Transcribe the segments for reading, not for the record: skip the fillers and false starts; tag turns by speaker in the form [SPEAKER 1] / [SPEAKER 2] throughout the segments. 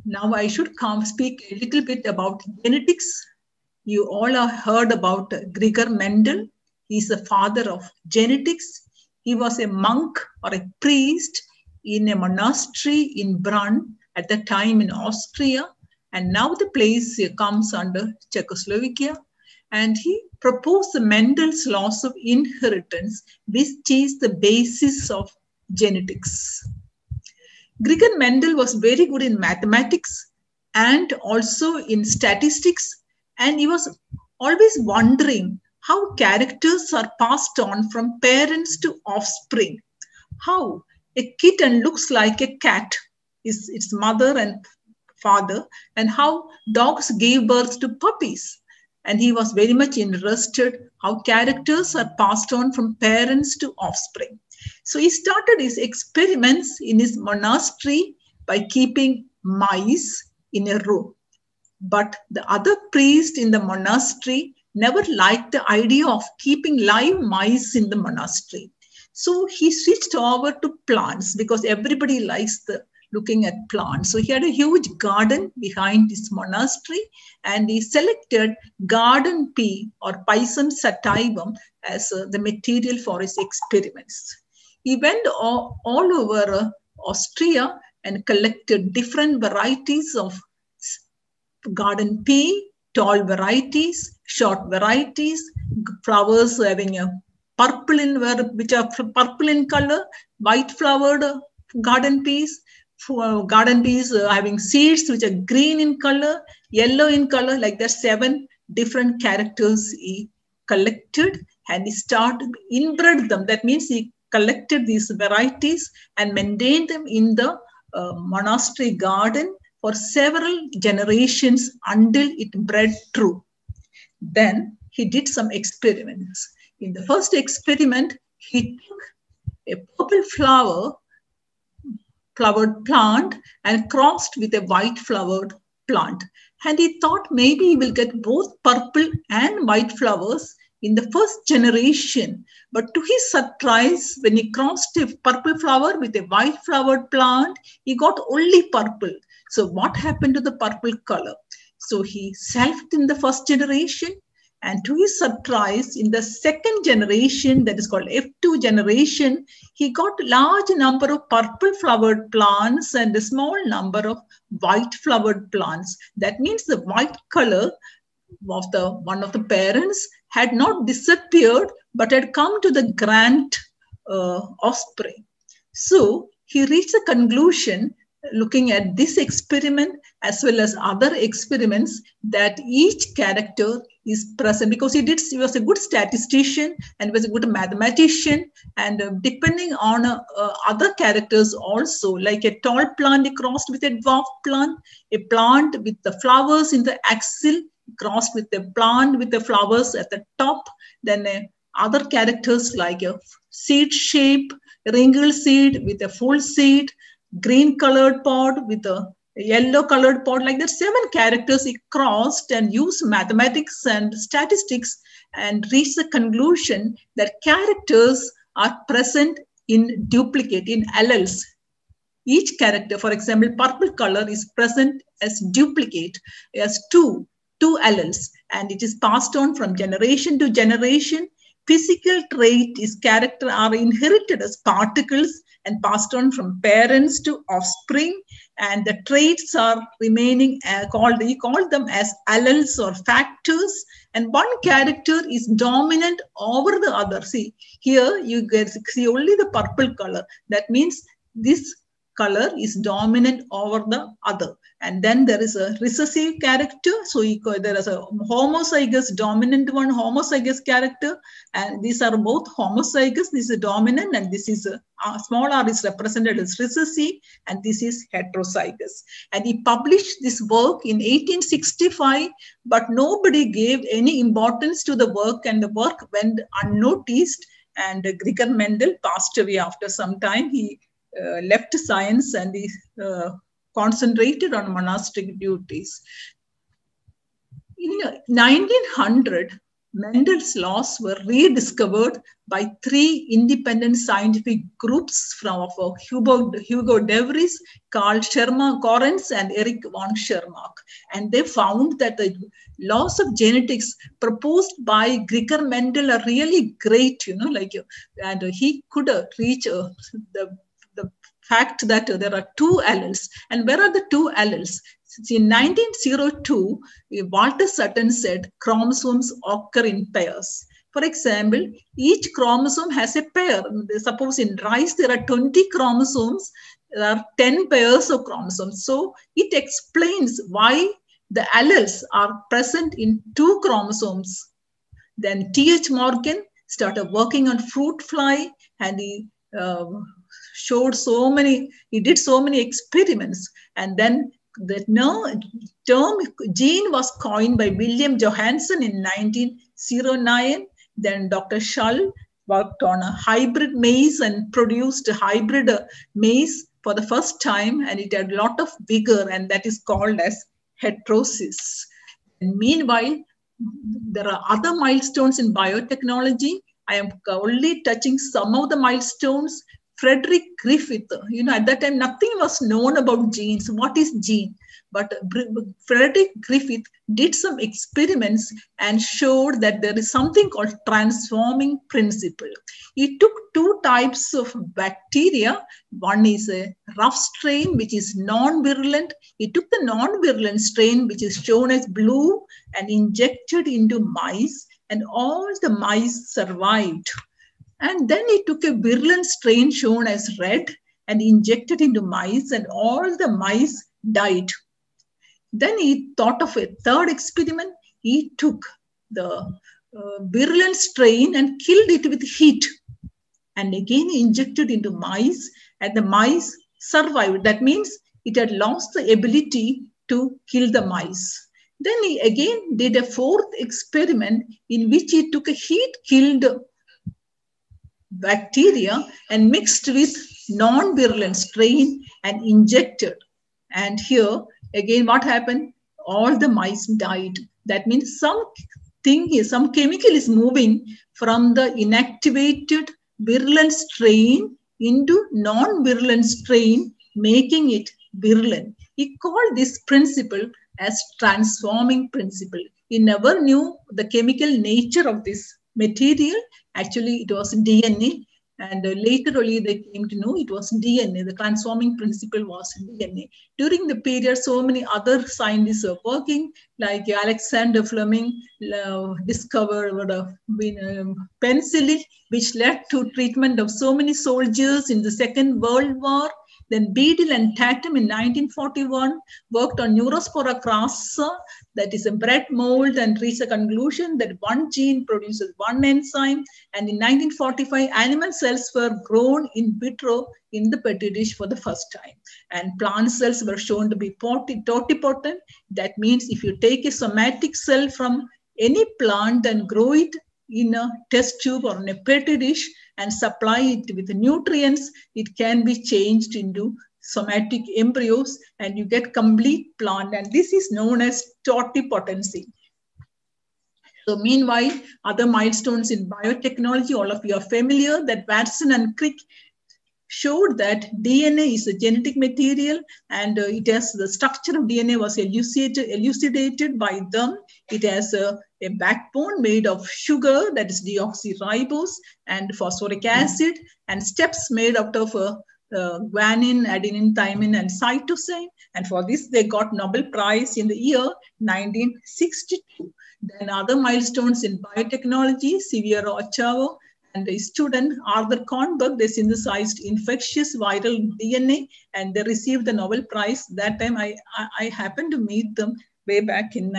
[SPEAKER 1] Now I should speak a little bit about genetics. You all have heard about Gregor Mendel. He's the father of genetics. He was a monk or a priest in a monastery in Brunn at the time in Austria. And now the place comes under Czechoslovakia. And he proposed the Mendel's laws of inheritance, which is the basis of genetics. Gregor Mendel was very good in mathematics and also in statistics, and he was always wondering how characters are passed on from parents to offspring. How a kitten looks like a cat, its mother and father, and how dogs gave birth to puppies. And he was very much interested how characters are passed on from parents to offspring. So he started his experiments in his monastery by keeping mice in a room. But the other priest in the monastery never liked the idea of keeping live mice in the monastery. So he switched over to plants because everybody likes looking at plants. So he had a huge garden behind his monastery, and he selected garden pea or Pisum sativum as the material for his experiments. He went all over Austria and collected different varieties of garden pea, tall varieties, short varieties, flowers having a purple in which are purple in color, white flowered garden peas, having seeds which are green in color, yellow in color, like that 7 different characters he collected, and he started inbred them. That means he collected these varieties and maintained them in the monastery garden for several generations until it bred true. Then he did some experiments. In the first experiment, he took a purple flowered plant and crossed with a white flowered plant. And he thought maybe he will get both purple and white flowers in the first generation. But to his surprise, when he crossed a purple flower with a white flowered plant, he got only purple. So what happened to the purple color? So he selfed in the first generation, and to his surprise, in the second generation, that is called F2 generation, he got a large number of purple flowered plants and a small number of white flowered plants. That means the white color of one of the parents had not disappeared, but had come to the grand offspring. So he reached a conclusion, looking at this experiment as well as other experiments, that each character is present because he was a good statistician and was a good mathematician, and depending on other characters also, like a tall plant crossed with a dwarf plant, a plant with the flowers in the axil crossed with a plant with the flowers at the top, then other characters like a seed shape, ringle seed with a full seed, green colored pod with a yellow colored pod, like that 7 characters he crossed and used mathematics and statistics and reached the conclusion that characters are present in duplicate, in alleles. Each character, for example, purple color is present as duplicate, as two alleles, and it is passed on from generation to generation. Physical trait is character are inherited as particles and passed on from parents to offspring, and the traits are remaining he called them as alleles or factors, and one character is dominant over the other. See, here you see only the purple color. That means this color is dominant over the other. And then there is a recessive character. So there is a homozygous dominant one, homozygous character. And these are both homozygous. This is dominant, and this is small r is represented as recessive, and this is heterozygous. And he published this work in 1865, but nobody gave any importance to the work, and the work went unnoticed. And Gregor Mendel passed away after some time. He left science and he concentrated on monastic duties. In 1900, Mendel's laws were rediscovered by three independent scientific groups from Hugo de Vries, Carl Correns, and Erich von Schermach. And they found that the laws of genetics proposed by Gregor Mendel are really great, and he could reach the fact that there are two alleles. And where are the two alleles? In 1902, Walter Sutton said chromosomes occur in pairs. For example, each chromosome has a pair. Suppose in rice there are 20 chromosomes, there are 10 pairs of chromosomes. So it explains why the alleles are present in two chromosomes. Then T.H. Morgan started working on fruit fly, and he he did so many experiments. And then the term gene was coined by William Johansen in 1909. Then Dr. Shull worked on a hybrid maize and produced a hybrid maize for the first time, and it had a lot of vigor, and that is called as heterosis. And meanwhile, there are other milestones in biotechnology. I am only touching some of the milestones. Frederick Griffith, at that time, nothing was known about genes. What is gene? But Frederick Griffith did some experiments and showed that there is something called transforming principle. He took two types of bacteria. One is a rough strain, which is non-virulent. He took the non-virulent strain, which is shown as blue, and injected into mice, and all the mice survived. And then he took a virulent strain shown as red and injected into mice, and all the mice died. Then he thought of a third experiment. He took the virulent strain and killed it with heat, and again injected into mice, and the mice survived. That means it had lost the ability to kill the mice. Then he again did a fourth experiment in which he took a heat-killed bacteria and mixed with non-virulent strain and injected. And here, again, what happened? All the mice died. That means some chemical is moving from the inactivated virulent strain into non-virulent strain, making it virulent. He called this principle as transforming principle. He never knew the chemical nature of this material. Actually, it was DNA, and later only they came to know it was DNA. The transforming principle was DNA. During the period, so many other scientists were working, like Alexander Fleming discovered penicillin, which led to treatment of so many soldiers in the Second World War. Then Beadle and Tatum in 1941 worked on Neurospora crassa, that is a bread mold, and reached a conclusion that one gene produces one enzyme. And in 1945, animal cells were grown in vitro in the Petri dish for the first time. And plant cells were shown to be totipotent. That means if you take a somatic cell from any plant and grow it in a test tube or in a Petri dish and supply it with nutrients, it can be changed into somatic embryos, and you get complete plant. And this is known as totipotency. So meanwhile, other milestones in biotechnology, all of you are familiar that Watson and Crick showed that DNA is a genetic material, and it has the structure of DNA was elucidated by them. It has a backbone made of sugar, that is deoxyribose, and phosphoric acid, and steps made out of guanine, adenine, thymine, and cytosine. And for this, they got Nobel Prize in the year 1962. Then other milestones in biotechnology, Severo Ochoa and a student, Arthur Kornberg, they synthesized infectious viral DNA, and they received the Nobel Prize. That time I happened to meet them way back in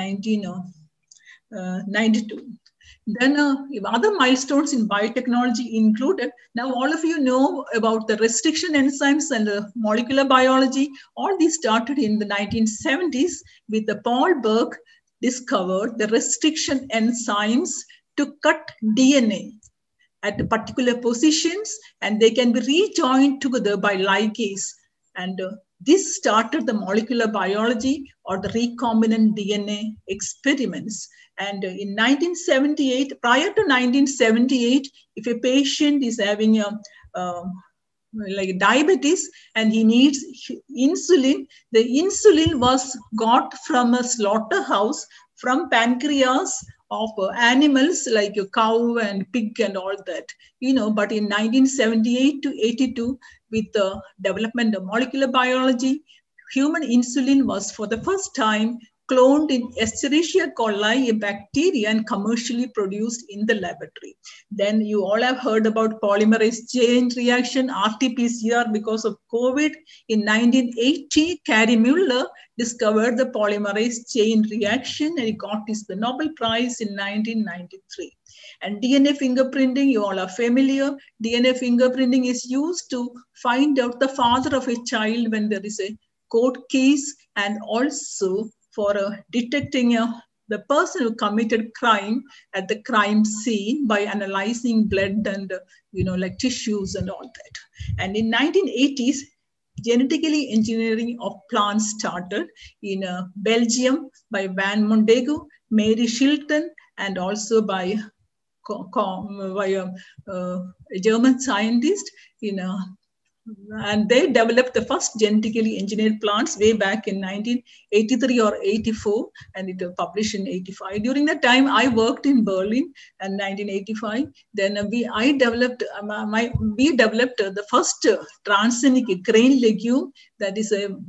[SPEAKER 1] 1992. Then other milestones in biotechnology included, now all of you know about the restriction enzymes and molecular biology. All these started in the 1970s with the Paul Berg discovered the restriction enzymes to cut DNA at particular positions, and they can be rejoined together by ligase. And this started the molecular biology or the recombinant DNA experiments. And in 1978, prior to 1978, if a patient is having a like diabetes and he needs insulin, the insulin was got from a slaughterhouse from pancreas of animals like a cow and pig and all that, but in 1978 to 82, with the development of molecular biology, human insulin was for the first time cloned in Escherichia coli, a bacteria, and commercially produced in the laboratory. Then you all have heard about polymerase chain reaction, RT-PCR, because of COVID. In 1980, Kary Müller discovered the polymerase chain reaction, and he got the Nobel Prize in 1993. And DNA fingerprinting, you all are familiar. DNA fingerprinting is used to find out the father of a child when there is a court case, and also for detecting the person who committed crime at the crime scene by analyzing blood and, like tissues and all that. And in 1980s, genetically engineering of plants started in Belgium by Van Mondego, Mary Shilton, and also by a German scientist, and they developed the first genetically engineered plants way back in 1983 or 84, and it was published in 85. During that time, I worked in Berlin in 1985. Then we developed the first transgenic grain legume, that is a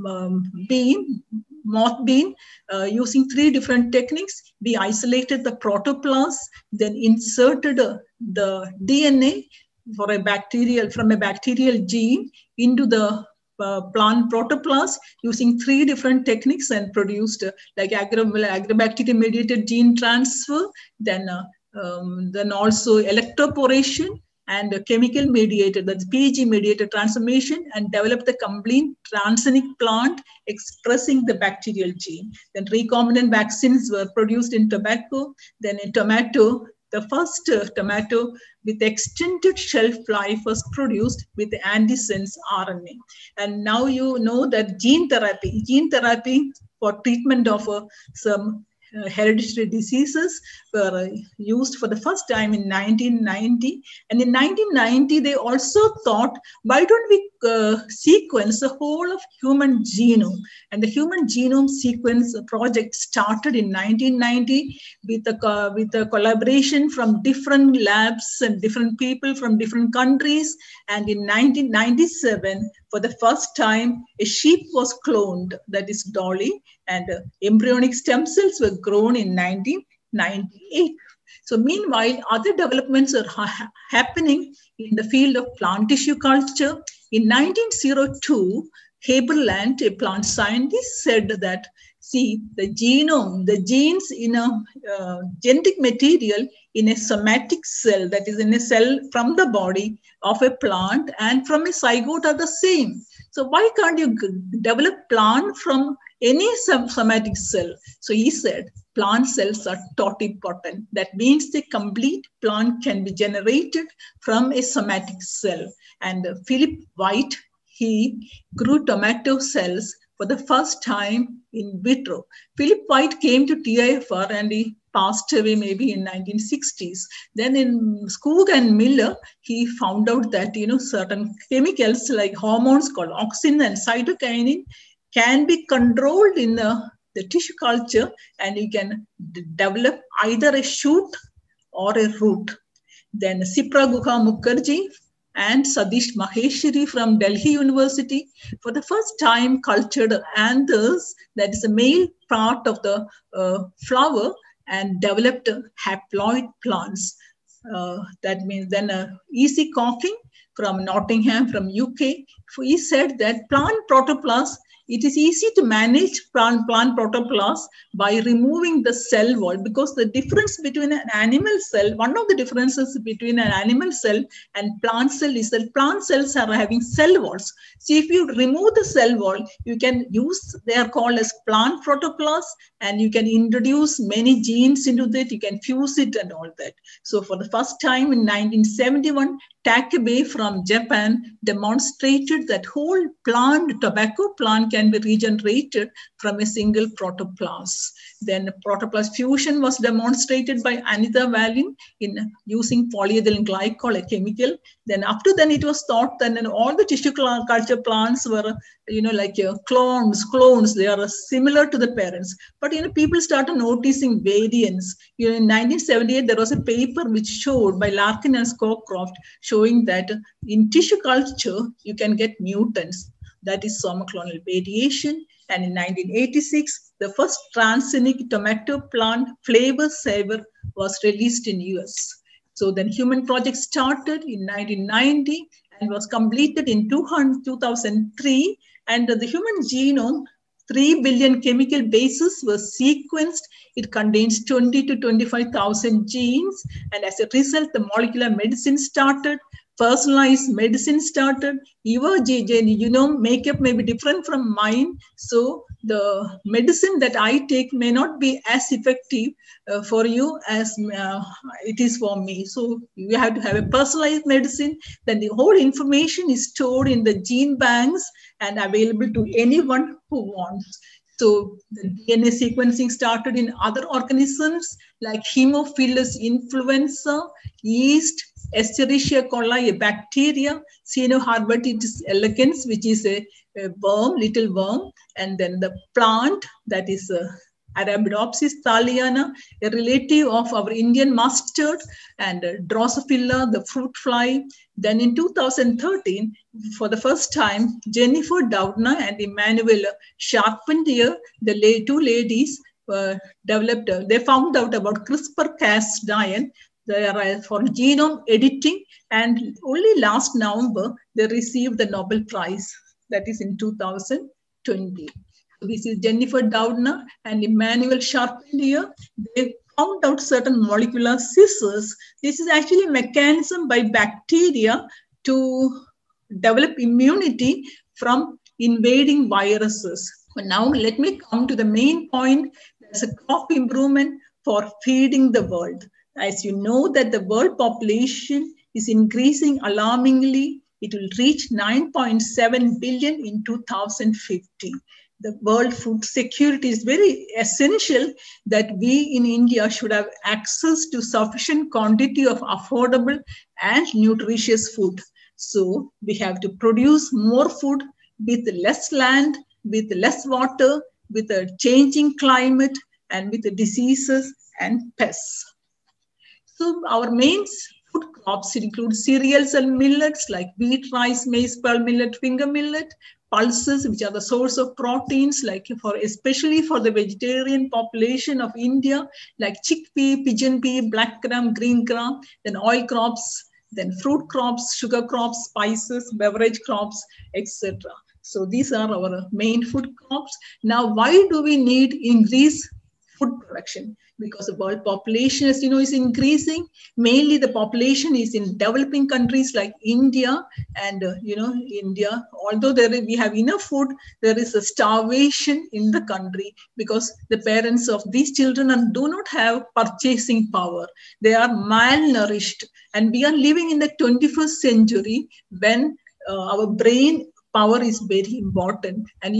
[SPEAKER 1] moth bean, using 3 different techniques. We isolated the protoplasm, then inserted the DNA from a bacterial gene into the plant protoplasm using 3 different techniques, and produced like agrobacterium mediated gene transfer, then also electroporation and chemical mediated, that's PEG mediated transformation, and developed the complete transgenic plant expressing the bacterial gene. Then recombinant vaccines were produced in tobacco. Then in tomato, the first tomato with extended shelf life was produced with antisense RNA. And now you know that gene therapy for treatment of some hereditary diseases were used for the first time in 1990. And in 1990, they also thought, why don't we sequence the whole of human genome? And the Human Genome Sequence project started in 1990 with a collaboration from different labs and different people from different countries. And in 1997, for the first time, a sheep was cloned, that is Dolly, and embryonic stem cells were grown in 1998. So meanwhile, other developments are happening in the field of plant tissue culture. In 1902, Haberland, a plant scientist, said that, see, the genome, the genes in a genetic material in a somatic cell, that is in a cell from the body of a plant and from a zygote, are the same. So why can't you develop plant from any somatic cell? So he said, plant cells are totipotent. That means the complete plant can be generated from a somatic cell. And Philip White, he grew tomato cells for the first time in vitro. Philip White came to TIFR and he passed away maybe in 1960s. Then in Skoog and Miller, he found out that, certain chemicals like hormones called auxin and cytokinin can be controlled in the tissue culture, and you can develop either a shoot or a root. Then Sipra Guha Mukherjee and Sadish Maheshwari from Delhi University for the first time cultured anthers, that is the male part of the flower, and developed haploid plants. That means then E.C. Coffin from Nottingham from UK, he said that plant protoplasm, it is easy to manage plant protoplasm by removing the cell wall, because the difference between an animal cell, one of the differences between an animal cell and plant cell is that plant cells are having cell walls. So if you remove the cell wall, you can use, they are called as plant protoplasm, and you can introduce many genes into that, you can fuse it and all that. So for the first time in 1971, Takebe from Japan demonstrated that whole plant, tobacco plant, can be regenerated from a single protoplast. Then protoplast fusion was demonstrated by Anita Wallin in using polyethylene glycol, a chemical. Then up to then it was thought that all the tissue culture plants were, like clones. They are similar to the parents. But, people started noticing variants. In 1978, there was a paper which showed by Larkin and Scowcroft showing that in tissue culture, you can get mutants. That is somoclonal variation. And in 1986, the first transgenic tomato plant, Flavor Saver, was released in US. So then human project started in 1990 and was completed in 2003. And the human genome, 3 billion chemical bases were sequenced. It contains 20 to 25,000 genes. And as a result, the molecular medicine started. Personalized medicine started. Your makeup may be different from mine. So the medicine that I take may not be as effective for you as it is for me. So you have to have a personalized medicine. Then the whole information is stored in the gene banks and available to anyone who wants. So the DNA sequencing started in other organisms like Haemophilus influenza, yeast, Escherichia coli, a bacteria, Cyanoharbatitis elegans, which is a worm, little worm, and then the plant, that is Arabidopsis thaliana, a relative of our Indian mustard, and Drosophila, the fruit fly. Then in 2013, for the first time, Jennifer Doudna and Emmanuel Charpentier, the two ladies, developed, they found out about CRISPR-Cas9. They are for genome editing, and only last November, they received the Nobel Prize, that is in 2020. This is Jennifer Doudna and Emmanuel Charpentier. They found out certain molecular scissors. This is actually a mechanism by bacteria to develop immunity from invading viruses. But now let me come to the main point. There's a crop improvement for feeding the world. As you know that the world population is increasing alarmingly, it will reach 9.7 billion in 2050. The world food security is very essential that we in India should have access to sufficient quantity of affordable and nutritious food. So we have to produce more food with less land, with less water, with a changing climate, and with the diseases and pests. So our main food crops include cereals and millets like wheat, rice, maize, pearl millet, finger millet, pulses, which are the source of proteins, like especially for the vegetarian population of India, like chickpea, pigeon pea, black gram, green gram, then oil crops, then fruit crops, sugar crops, spices, beverage crops, etc. So these are our main food crops. Now, why do we need increased food production? Because the world population, as you know, is increasing. Mainly the population is in developing countries like India, and India, although we have enough food, there is a starvation in the country because the parents of these children do not have purchasing power. They are malnourished, and we are living in the 21st century when our brain power is very important, and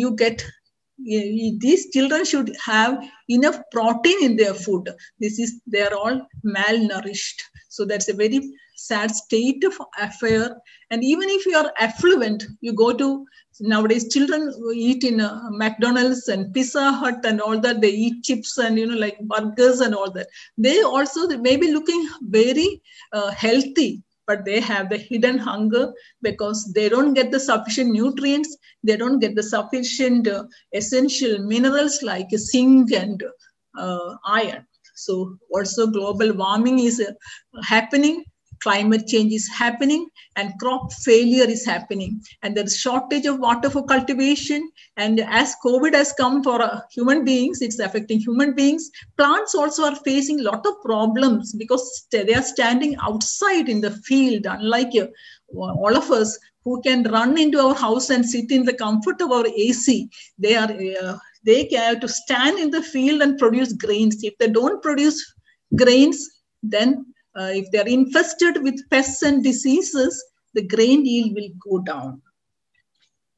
[SPEAKER 1] these children should have enough protein in their food. They are all malnourished. So that's a very sad state of affair. And even if you are affluent, you go to, nowadays children eat in McDonald's and Pizza Hut and all that. They eat chips and like burgers and all that. They may be looking very healthy, but they have the hidden hunger because they don't get the sufficient nutrients. They don't get the sufficient essential minerals like zinc and iron. So also global warming is happening. Climate change is happening, and crop failure is happening, and there is shortage of water for cultivation. And as COVID has come for human beings, it's affecting human beings. Plants also are facing a lot of problems because they are standing outside in the field, unlike all of us who can run into our house and sit in the comfort of our AC. They have to stand in the field and produce grains. If they don't produce grains, then if they're infested with pests and diseases, the grain yield will go down.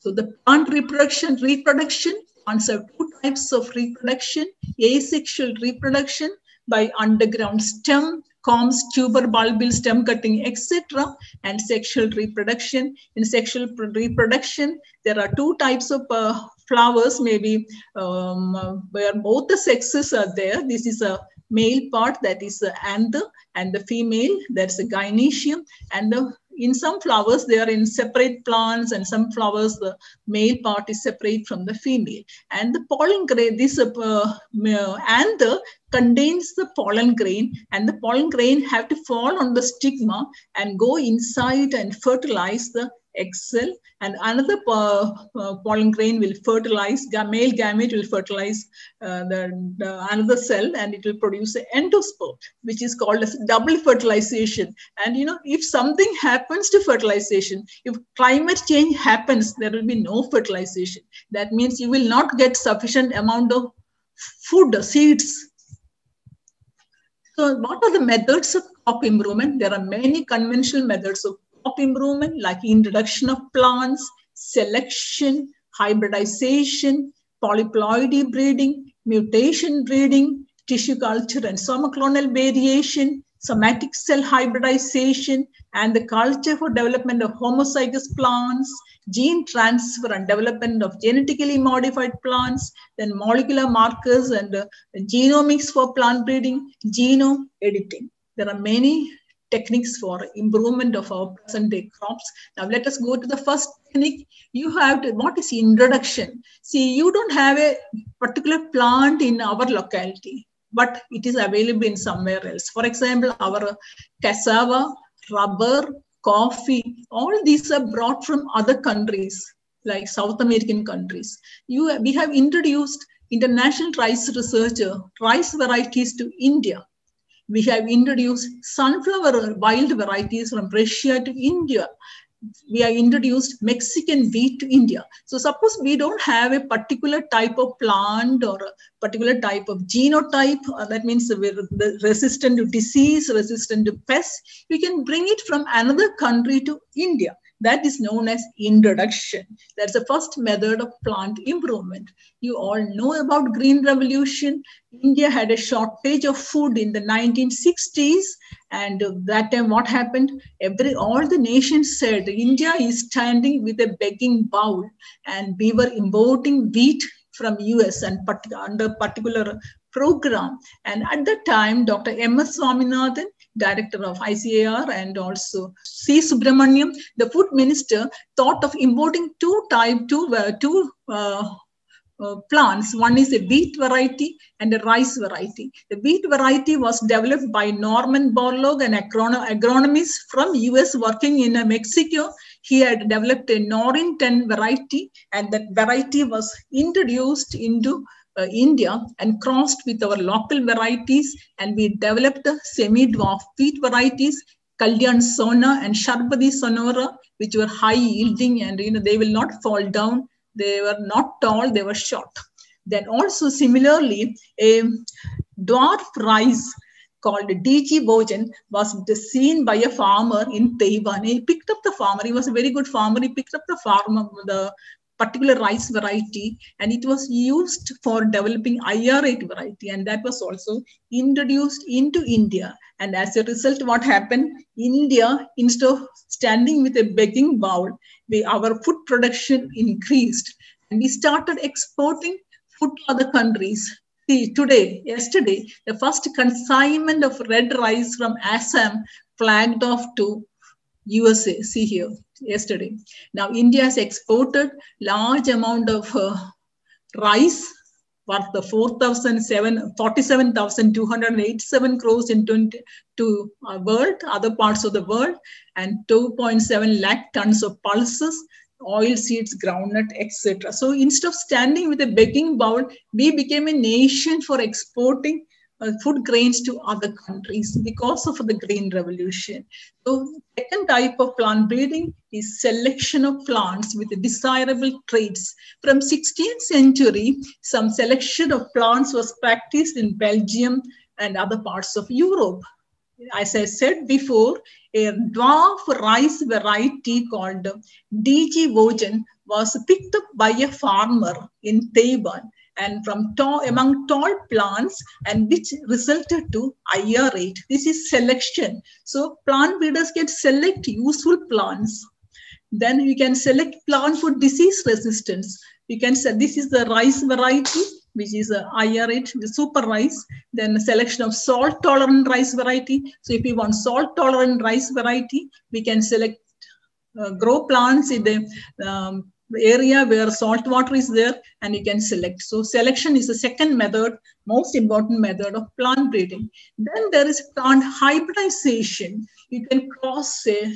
[SPEAKER 1] So the plant reproduction, plants have two types of reproduction: asexual reproduction by underground stem, corms, tuber, bulbil, stem cutting, etc., and sexual reproduction. In sexual reproduction, there are two types of flowers, maybe where both the sexes are there. This is a male part, that is the anther, and the female, that's a gynoecium. And in some flowers, they are in separate plants, and some flowers, the male part is separate from the female. And the pollen grain, this anther contains the pollen grain, and the pollen grain have to fall on the stigma and go inside and fertilize the egg cell, and another pollen grain will fertilize, male gamete will fertilize the another cell, and it will produce an endosperm, which is called as double fertilization. And if something happens to fertilization, if climate change happens, there will be no fertilization. That means you will not get sufficient amount of food, seeds. So what are the methods of crop improvement? There are many conventional methods of crop improvement, like introduction of plants, selection, hybridization, polyploidy breeding, mutation breeding, tissue culture and somoclonal variation, somatic cell hybridization, and the culture for development of homozygous plants, gene transfer and development of genetically modified plants, then molecular markers and genomics for plant breeding, genome editing. There are many techniques for improvement of our present day crops. Now let us go to the first technique. You have to, what is introduction? See, you don't have a particular plant in our locality, but it is available in somewhere else. For example, our cassava, rubber, coffee, all these are brought from other countries, like South American countries. We have introduced international rice researcher, rice varieties to India. We have introduced sunflower wild varieties from Russia to India. We have introduced Mexican wheat to India. So suppose we don't have a particular type of plant or a particular type of genotype, that means we're resistant to disease, resistant to pests, we can bring it from another country to India. That is known as introduction. That's the first method of plant improvement. You all know about Green Revolution. India had a shortage of food in the 1960s. And that time what happened? All the nations said, India is standing with a begging bowl. And we were importing wheat from US and under particular program. And at that time, Dr. M.S. Swaminathan, director of ICAR, and also C. Subramaniam, the food minister, thought of importing two plants. One is a wheat variety and a rice variety. The wheat variety was developed by Norman Borlaug, an agronomist from US working in Mexico. He had developed a Norin 10 variety, and that variety was introduced into India and crossed with our local varieties, and we developed semi-dwarf wheat varieties, Kalyan Sona and Sharbadi Sonora, which were high yielding, and they will not fall down. They were not tall, they were short. Then also similarly, a dwarf rice called DG Bojan was seen by a farmer in Taiwan. He picked up the farmer, he was a very good farmer, he picked up the particular rice variety, and it was used for developing IR8 variety, and that was also introduced into India. And as a result, what happened? India, instead of standing with a begging bowl, our food production increased, and we started exporting food to other countries. See, yesterday, the first consignment of red rice from Assam flagged off to USA. See here, yesterday. Now, India has exported large amount of rice worth the 47,287 crores to world, other parts of the world, and 2.7 lakh tons of pulses, oil seeds, groundnut, etc. So instead of standing with a begging bowl, we became a nation for exporting food grains to other countries because of the Green Revolution. So second type of plant breeding is selection of plants with desirable traits. From 16th century, some selection of plants was practiced in Belgium and other parts of Europe. as I said before, a dwarf rice variety called DG Vojan was picked up by a farmer in Taiwan and from among tall plants, and which resulted to higher rate. This is selection. So plant breeders can select useful plants. Then we can select plant for disease resistance. We can say this is the rice variety, which is a higher rate, the super rice. Then the selection of salt tolerant rice variety. So if we want salt tolerant rice variety, we can select grow plants in the area where salt water is there, and you can select. So selection is the second method, most important method of plant breeding. Then there is plant hybridization. You can cross a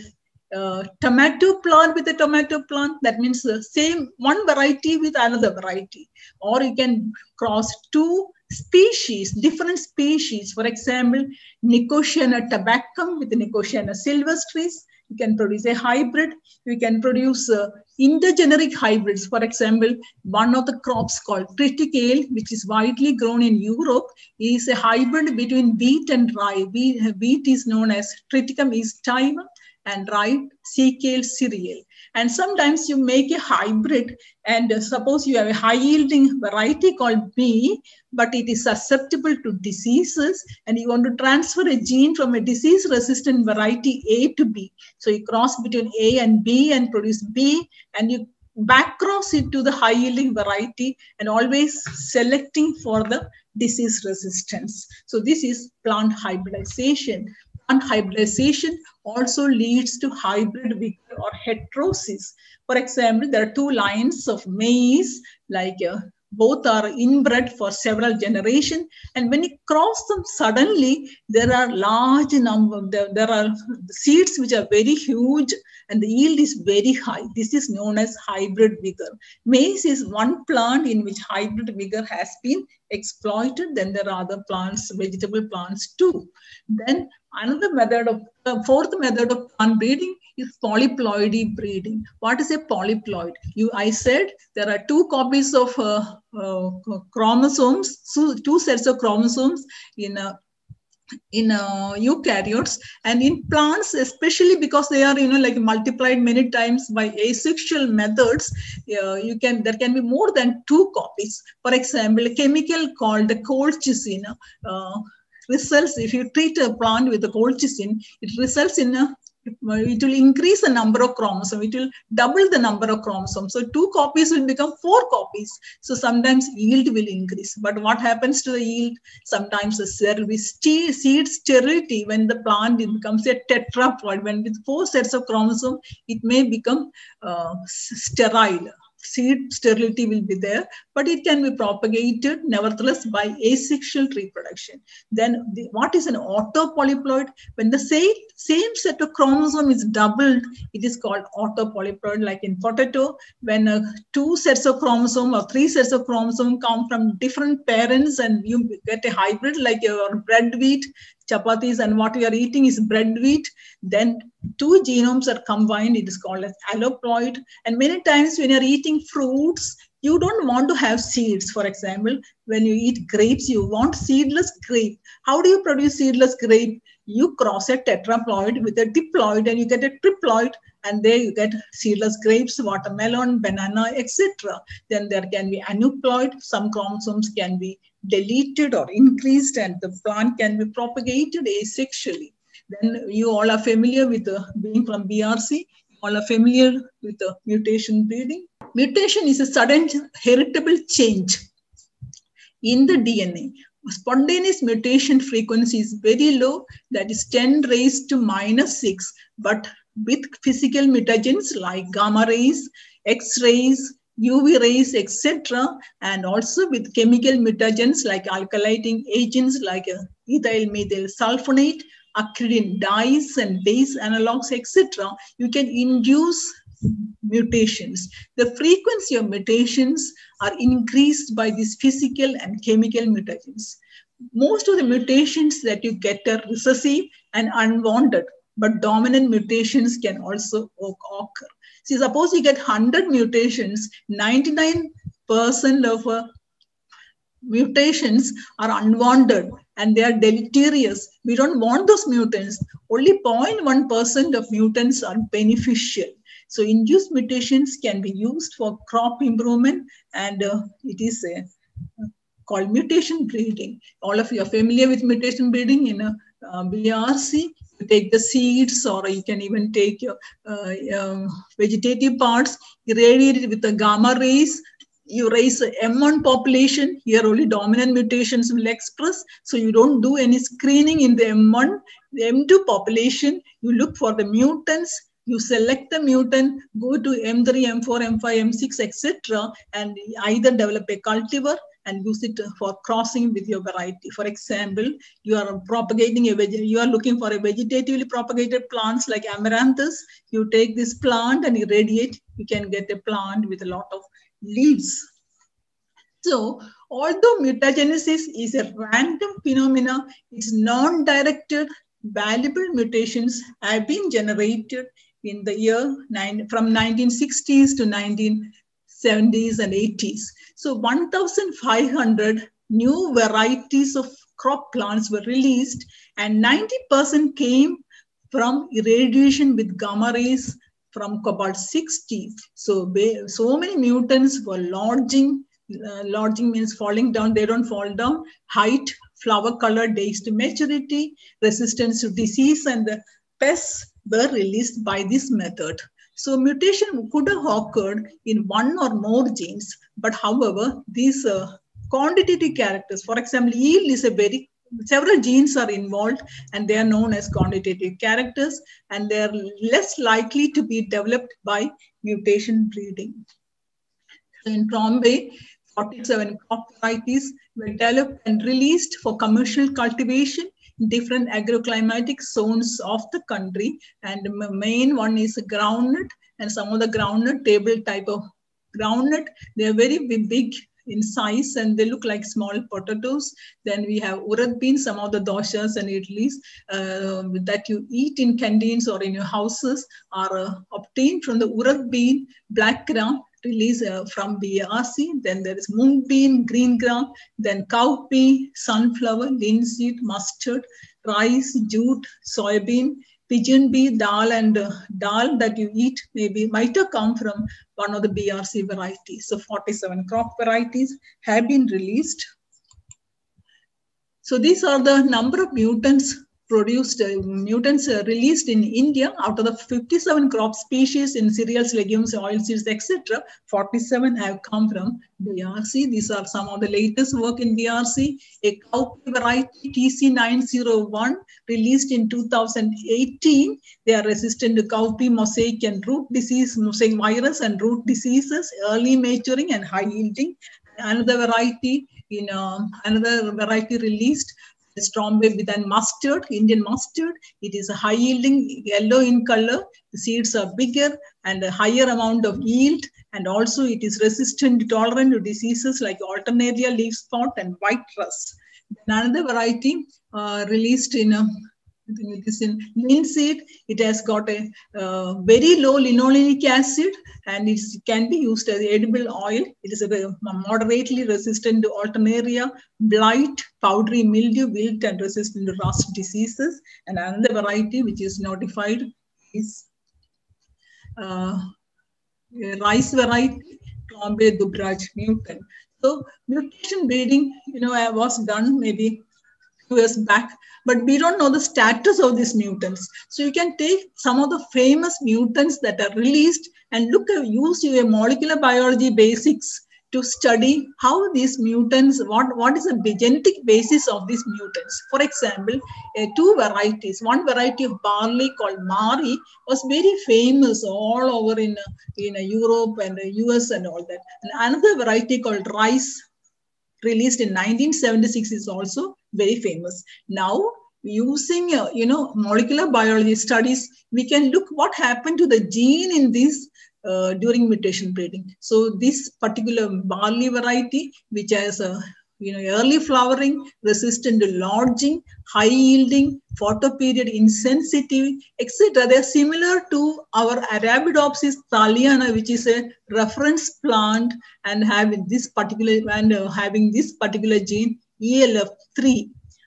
[SPEAKER 1] tomato plant with a tomato plant. That means the same one variety with another variety. Or you can cross two species, different species. For example, Nicotiana tabacum with Nicotiana silvestris. You can produce a hybrid. We can produce intergeneric hybrids. For example, one of the crops called triticale, which is widely grown in Europe, is a hybrid between wheat and rye. Wheat is known as Triticum aestiva, and rye Secale cereal. And sometimes you make a hybrid, and suppose you have a high yielding variety called B, but it is susceptible to diseases, and you want to transfer a gene from a disease resistant variety A to B. So you cross between A and B and produce B, and you back cross it to the high yielding variety, and always selecting for the disease resistance. So this is plant hybridization. Plant hybridization also leads to hybrid vigor or heterosis. For example, there are two lines of maize, like both are inbred for several generations, and when you cross them suddenly, there are large number, there are seeds which are very huge, and the yield is very high. This is known as hybrid vigor. Maize is one plant in which hybrid vigor has been exploited. Then there are other plants, vegetable plants too. Then another method of, fourth method of plant breeding is polyploidy breeding. What is a polyploid? I said there are two copies of chromosomes, so two sets of chromosomes in eukaryotes, and in plants, especially because they are like multiplied many times by asexual methods, there can be more than two copies. For example, a chemical called colchicine results, if you treat a plant with a colchicine, it results in it will increase the number of chromosomes. It will double the number of chromosomes. So 2 copies will become 4 copies. So sometimes yield will increase. But what happens to the yield? Sometimes there will be seed sterility when the plant becomes a tetraploid. When with 4 sets of chromosomes, it may become sterile. Seed sterility will be there, but it can be propagated nevertheless by asexual reproduction. Then what is an autopolyploid? When the same set of chromosome is doubled, it is called autopolyploid. Like in potato, when 2 sets of chromosome or 3 sets of chromosome come from different parents, and you get a hybrid like your bread wheat, chapatis, and what we are eating is bread wheat, then 2 genomes are combined. It is called as alloploid. And many times when you're eating fruits, you don't want to have seeds. For example, when you eat grapes, you want seedless grape. How do you produce seedless grape? You cross a tetraploid with a diploid, and you get a triploid, and there you get seedless grapes, watermelon, banana, etc. Then there can be aneuploid. Some chromosomes can be deleted or increased, and the plant can be propagated asexually. Then you all are familiar with being from BRC. All are familiar with mutation breeding. Mutation is a sudden heritable change in the DNA. Spontaneous mutation frequency is very low, that is 10 raised to -6, but with physical mutagens like gamma rays, X-rays, UV rays, etc., and also with chemical mutagens like alkylating agents like ethyl methyl sulfonate, acridine dyes, and base analogs, etc., you can induce mutations. The frequency of mutations are increased by these physical and chemical mutagens. Most of the mutations that you get are recessive and unwanted, but dominant mutations can also occur. See, suppose you get 100 mutations, 99% of mutations are unwanted, and they are deleterious. We don't want those mutants. Only 0.1% of mutants are beneficial. So induced mutations can be used for crop improvement, and it is called mutation breeding. All of you are familiar with mutation breeding in BRC. You take the seeds, or you can even take your vegetative parts, irradiate it with the gamma rays. You raise a M1 population. Here only dominant mutations will express. So you don't do any screening in the M1. The M2 population, you look for the mutants. You select the mutant, go to M3, M4, M5, M6, etc., and either develop a cultivar and use it for crossing with your variety. For example, you are propagating you are looking for a vegetatively propagated plants like amaranthus. You take this plant and irradiate. You can get a plant with a lot of leaves. So, although mutagenesis is a random phenomena, it's non-directed. Valuable mutations have been generated in the year from 1960s to 1970s and 80s. So 1,500 new varieties of crop plants were released, and 90% came from irradiation with gamma rays from cobalt-60. So many mutants were lodging. Lodging means falling down. They don't fall down. Height, flower color, days to maturity, resistance to disease, and the pests were released by this method. So mutation could have occurred in one or more genes, but however, these quantitative characters, for example, yield is several genes are involved, and they are known as quantitative characters, and they are less likely to be developed by mutation breeding. So in Trombay, 47 crop varieties were developed and released for commercial cultivation in different agroclimatic zones of the country. And the main one is groundnut, and some of the groundnut, table type of groundnut, they are very big in size and they look like small potatoes. Then we have urad beans, some of the doshas and idlis that you eat in canteens or in your houses are obtained from the urad bean, black gram, release from BRC. Then there is mung bean, green gram, then cowpea, sunflower, linseed, mustard, rice, jute, soybean, pigeon bee, dal, and dal that you eat might have come from one of the BRC varieties. So 47 crop varieties have been released. So these are the number of mutants produced, released in India. Out of the 57 crop species in cereals, legumes, oilseeds, etc., 47 have come from BRC. These are some of the latest work in BRC. A cowpea variety, TC901, released in 2018. They are resistant to cowpea mosaic and root disease, mosaic virus and root diseases, early maturing and high yielding. Another variety released, Trombay with an mustard, Indian mustard. It is a high yielding, yellow in color. The seeds are bigger and a higher amount of yield. And also it is resistant, tolerant to diseases like Alternaria leaf spot and white rust. Another variety released in I think it is in linseed. It has got a very low linoleic acid and it can be used as edible oil. It is moderately resistant to Alternaria, blight, powdery mildew, wilt, and resistant to rust diseases. And another variety which is notified is rice variety, Trombay Dubraj mutant. So mutation breeding, was done maybe 2 years back, but we don't know the status of these mutants. So you can take some of the famous mutants that are released and use your molecular biology basics to study how these mutants, what is the genetic basis of these mutants. For example, 2 varieties. One variety of barley called Mari was very famous all over in Europe and the US and all that. And another variety called rice, released in 1976, is also very famous. Now, using molecular biology studies, we can look what happened to the gene in this during mutation breeding. So this particular barley variety, which has early flowering, resistant to lodging, high yielding, photoperiod insensitive, etc. They are similar to our Arabidopsis thaliana, which is a reference plant and having this particular gene ELF3.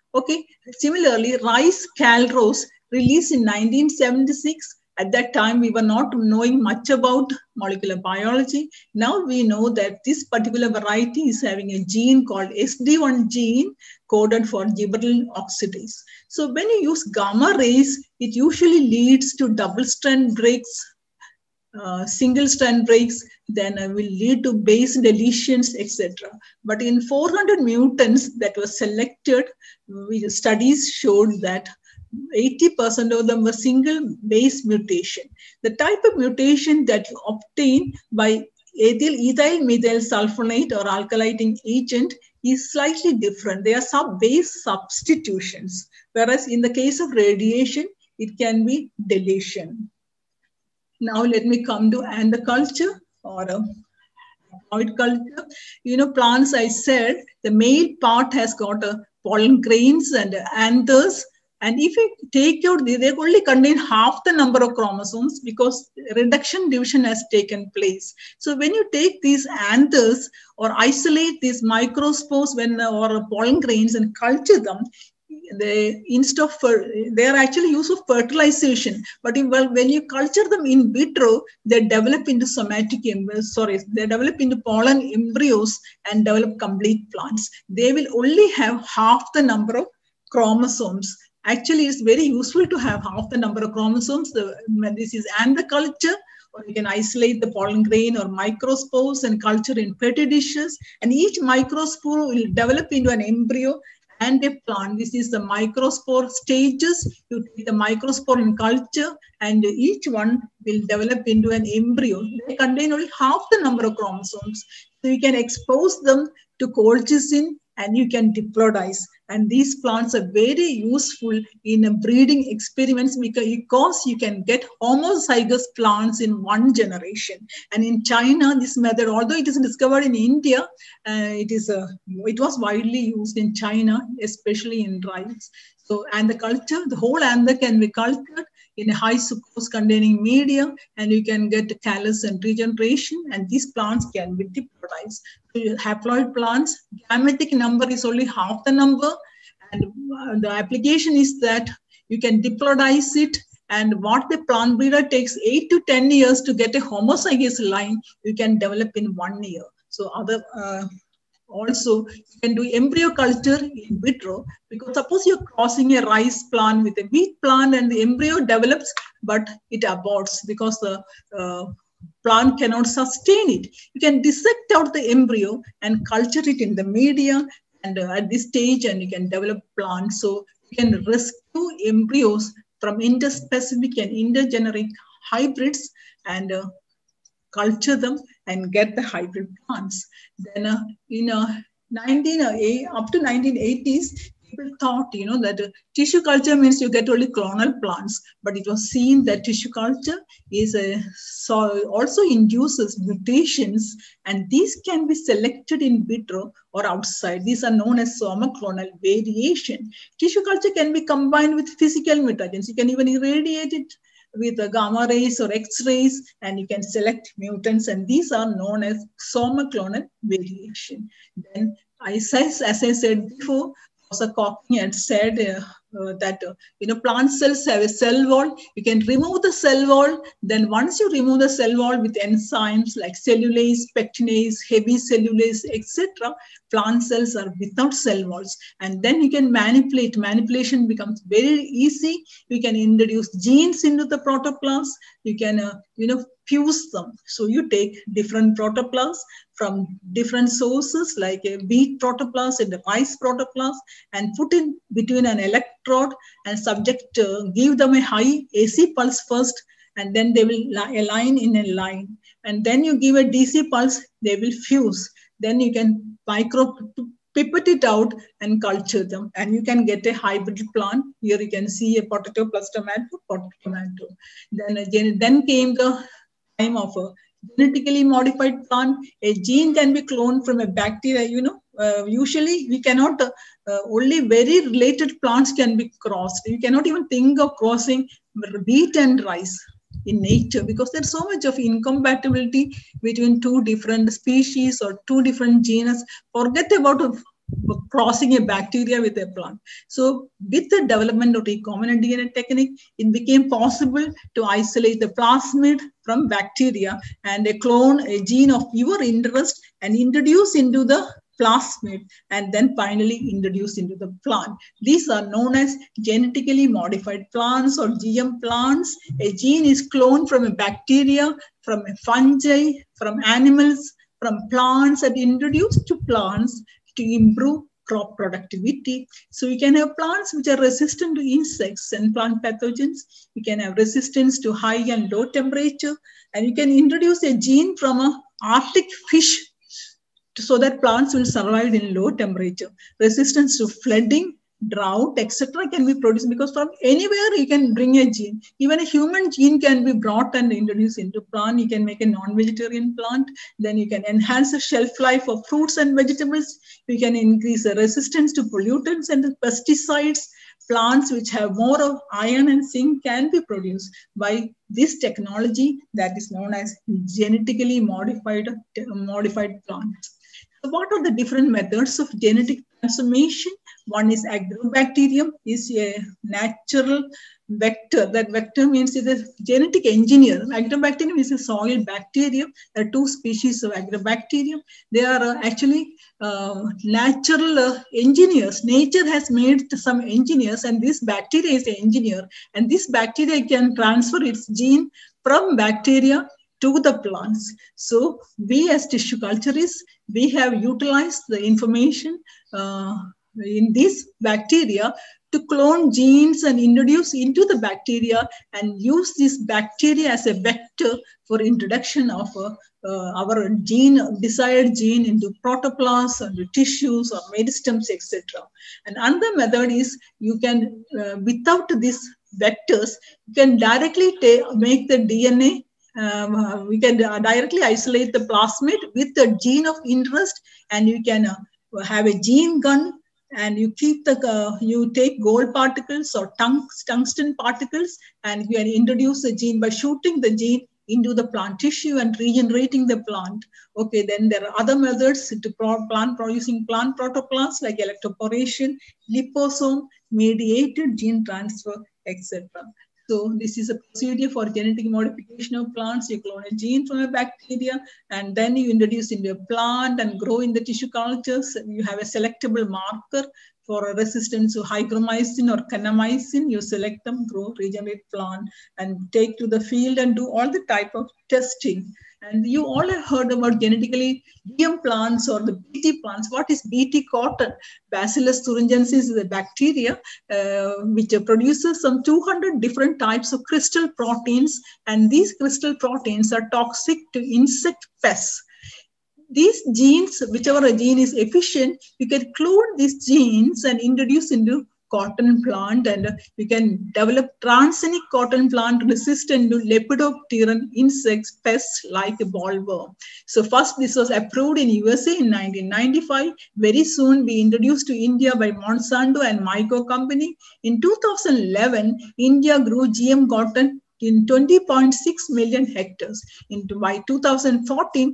[SPEAKER 1] Okay, similarly, Rice Calrose released in 1976. At that time, we were not knowing much about molecular biology. Now we know that this particular variety is having a gene called SD1 gene coded for gibberellin oxidase. So when you use gamma rays, it usually leads to double strand breaks, single strand breaks, then will lead to base deletions, etc. But in 400 mutants that were selected, studies showed that 80% of them were single base mutation. The type of mutation that you obtain by ethyl methyl sulfonate or alkylating agent is slightly different. They are sub-base substitutions, whereas in the case of radiation, it can be deletion. Now let me come to culture or haploid culture. Plants, I said, the male part has got pollen grains and anthers. And if you take out, they only contain half the number of chromosomes because reduction division has taken place. So when you take these anthers or isolate these microspores or pollen grains and culture them, they are actually used for fertilization, but when you culture them in vitro, they develop into they develop into pollen embryos and develop complete plants. They will only have half the number of chromosomes. Actually, it's very useful to have half the number of chromosomes. This is culture, or you can isolate the pollen grain or microspores and culture in petri dishes, and each microspore will develop into an embryo and a plant. This is the microspore stages. You take the microspore in culture, and each one will develop into an embryo. They contain only half the number of chromosomes. So you can expose them to colchicine and you can diplodize. And these plants are very useful in breeding experiments because you can get homozygous plants in one generation. And in China, this method, although it is discovered in India, it was widely used in China, especially in rice. So, and the whole anther can be cultured in a high sucrose containing medium, and you can get callus and regeneration, and these plants can be diplodized. So haploid plants, gametic number is only half the number, and the application is that you can diplodize it, and what the plant breeder takes 8 to 10 years to get a homozygous line, you can develop in 1 year. So also, you can do embryo culture in vitro, because suppose you're crossing a rice plant with a wheat plant and the embryo develops, but it aborts because the plant cannot sustain it. You can dissect out the embryo and culture it in the media and at this stage, and you can develop plants. So you can rescue embryos from interspecific and intergeneric hybrids and culture them and get the hybrid plants. Then up to 1980s, people thought, that tissue culture means you get only clonal plants, but it was seen that tissue culture also induces mutations, and these can be selected in vitro or outside. These are known as somaclonal variation. Tissue culture can be combined with physical mutagens. You can even irradiate it with gamma rays or X-rays, and you can select mutants, and these are known as somaclonal variation. Then, as I said before, Professor Cocking had said that plant cells have a cell wall. You can remove the cell wall. Then once you remove the cell wall with enzymes like cellulase, pectinase, heavy cellulase, etc., plant cells are without cell walls. And then you can manipulate. Manipulation becomes very easy. You can introduce genes into the protoplast. You can, fuse them. So you take different protoplasts from different sources like a wheat protoplast and a rice protoplast and put in between an electrode and give them a high AC pulse first, and then they will align in a line. And then you give a DC pulse, they will fuse. Then you can pipette it out and culture them, and you can get a hybrid plant. Here you can see a potato plus tomato. Then came the time of a genetically modified plant. A gene can be cloned from a bacteria. Usually we cannot, only very related plants can be crossed. You cannot even think of crossing wheat and rice in nature, because there's so much of incompatibility between two different species or two different genus. Forget about crossing a bacteria with a plant. So with the development of recombinant DNA technique, it became possible to isolate the plasmid from bacteria and clone a gene of your interest and introduce into the plasmid and then finally introduced into the plant. These are known as genetically modified plants or GM plants. A gene is cloned from a bacteria, from a fungi, from animals, from plants, and introduced to plants to improve crop productivity. So you can have plants which are resistant to insects and plant pathogens. You can have resistance to high and low temperature, and you can introduce a gene from an Arctic fish so that plants will survive in low temperature. Resistance to flooding, drought, etc. can be produced because from anywhere you can bring a gene. Even a human gene can be brought and introduced into plant. You can make a non-vegetarian plant. Then you can enhance the shelf life of fruits and vegetables. You can increase the resistance to pollutants and pesticides. Plants which have more of iron and zinc can be produced by this technology that is known as genetically modified plants. So what are the different methods of genetic transformation? One is agrobacterium, is a natural vector. That vector means it is a genetic engineer. Agrobacterium is a soil bacterium. There are two species of agrobacterium. They are actually natural engineers. Nature has made some engineers, and this bacteria is an engineer. And this bacteria can transfer its gene from bacteria to the plants. So we as tissue culturists, we have utilized the information in this bacteria to clone genes and introduce into the bacteria and use this bacteria as a vector for introduction of our desired gene into protoplasts and tissues or meristems, etc. And another method is you can, without these vectors, you can directly make the DNA. We can directly isolate the plasmid with the gene of interest, and you can have a gene gun, and you keep you take gold particles or tungsten particles, and you can introduce the gene by shooting the gene into the plant tissue and regenerating the plant. Okay, then there are other methods to producing plant protoplasts like electroporation, liposome, mediated gene transfer, etc. So this is a procedure for genetic modification of plants. You clone a gene from a bacteria, and then you introduce into a plant and grow in the tissue cultures. You have a selectable marker for a resistance to hygromycin or kanamycin. You select them, grow, regenerate plant, and take to the field and do all the type of testing. And you all have heard about genetically GM plants or the BT plants. What is BT cotton? Bacillus thuringiensis is a bacteria which produces some 200 different types of crystal proteins, and these crystal proteins are toxic to insect pests. These genes, whichever a gene is efficient, you can clone these genes and introduce into cotton plant, and you can develop transgenic cotton plant resistant to lepidopteran insects, pests like a bollworm. So first this was approved in USA in 1995. Very soon we introduced to India by Monsanto and Myco company. In 2011, India grew GM cotton in 20.6 million hectares. By 2014,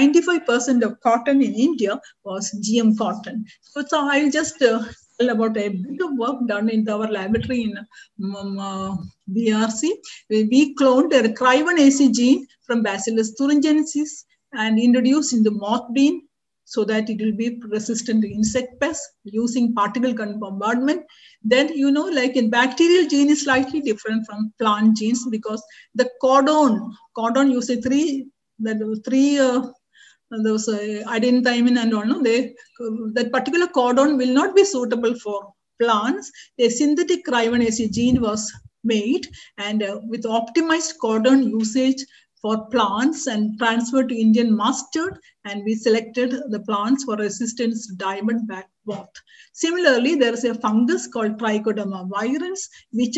[SPEAKER 1] 95% of cotton in India was GM cotton. So I'll just tell about a bit of work done in our laboratory in BRC. We cloned a Cryvan-AC gene from Bacillus thuringiensis and introduced in the moth bean so that it will be resistant to insect pests using particle bombardment. Then, like in bacterial gene is slightly different from plant genes because the codon you say three those adenine and all, that particular codon will not be suitable for plants. A synthetic Cryvan-AC gene was made, and with optimized codon usage for plants and transferred to Indian mustard, and we selected the plants for resistance to diamond back moth. Similarly, there is a fungus called Trichoderma virens, which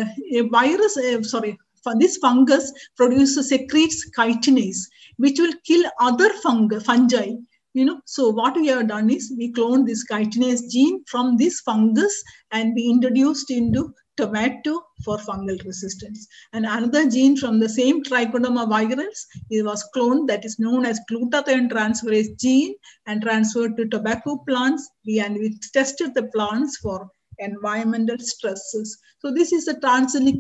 [SPEAKER 1] this fungus secretes chitinase, which will kill other fungi. So what we have done is we cloned this chitinase gene from this fungus, and we introduced into tomato for fungal resistance. And another gene from the same Trichoderma virus, it was cloned, that is known as glutathione transferase gene, and transferred to tobacco plants. And we tested the plants for environmental stresses. So this is the transgenic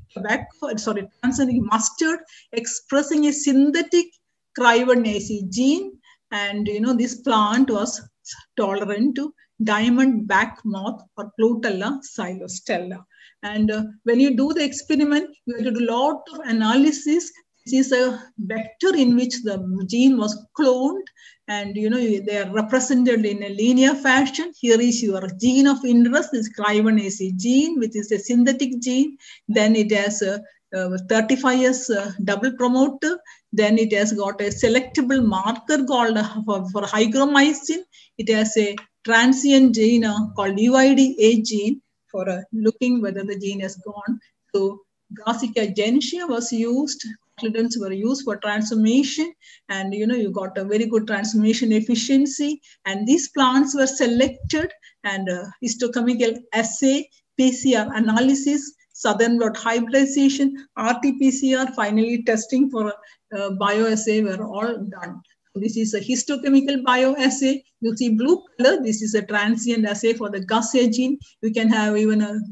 [SPEAKER 1] transgenic mustard expressing a synthetic Crivin gene, and this plant was tolerant to diamond back moth or Plotella xylostella. And when you do the experiment, you have to do a lot of analysis. This is a vector in which the gene was cloned, and they are represented in a linear fashion. Here is your gene of interest, this Crivin gene, which is a synthetic gene. Then it has a 35S double promoter. Then it has got a selectable marker called for hygromycin. It has a transient gene called UID8 gene for looking whether the gene has gone. So Brassica gentiana was used, cotyledons were used for transformation, and you got a very good transformation efficiency. And these plants were selected, and histochemical assay, PCR analysis, southern blot hybridization, RT-PCR, finally testing for bioassay were all done. This is a histochemical bioassay. You see blue color. This is a transient assay for the GUS-A gene. You can have even a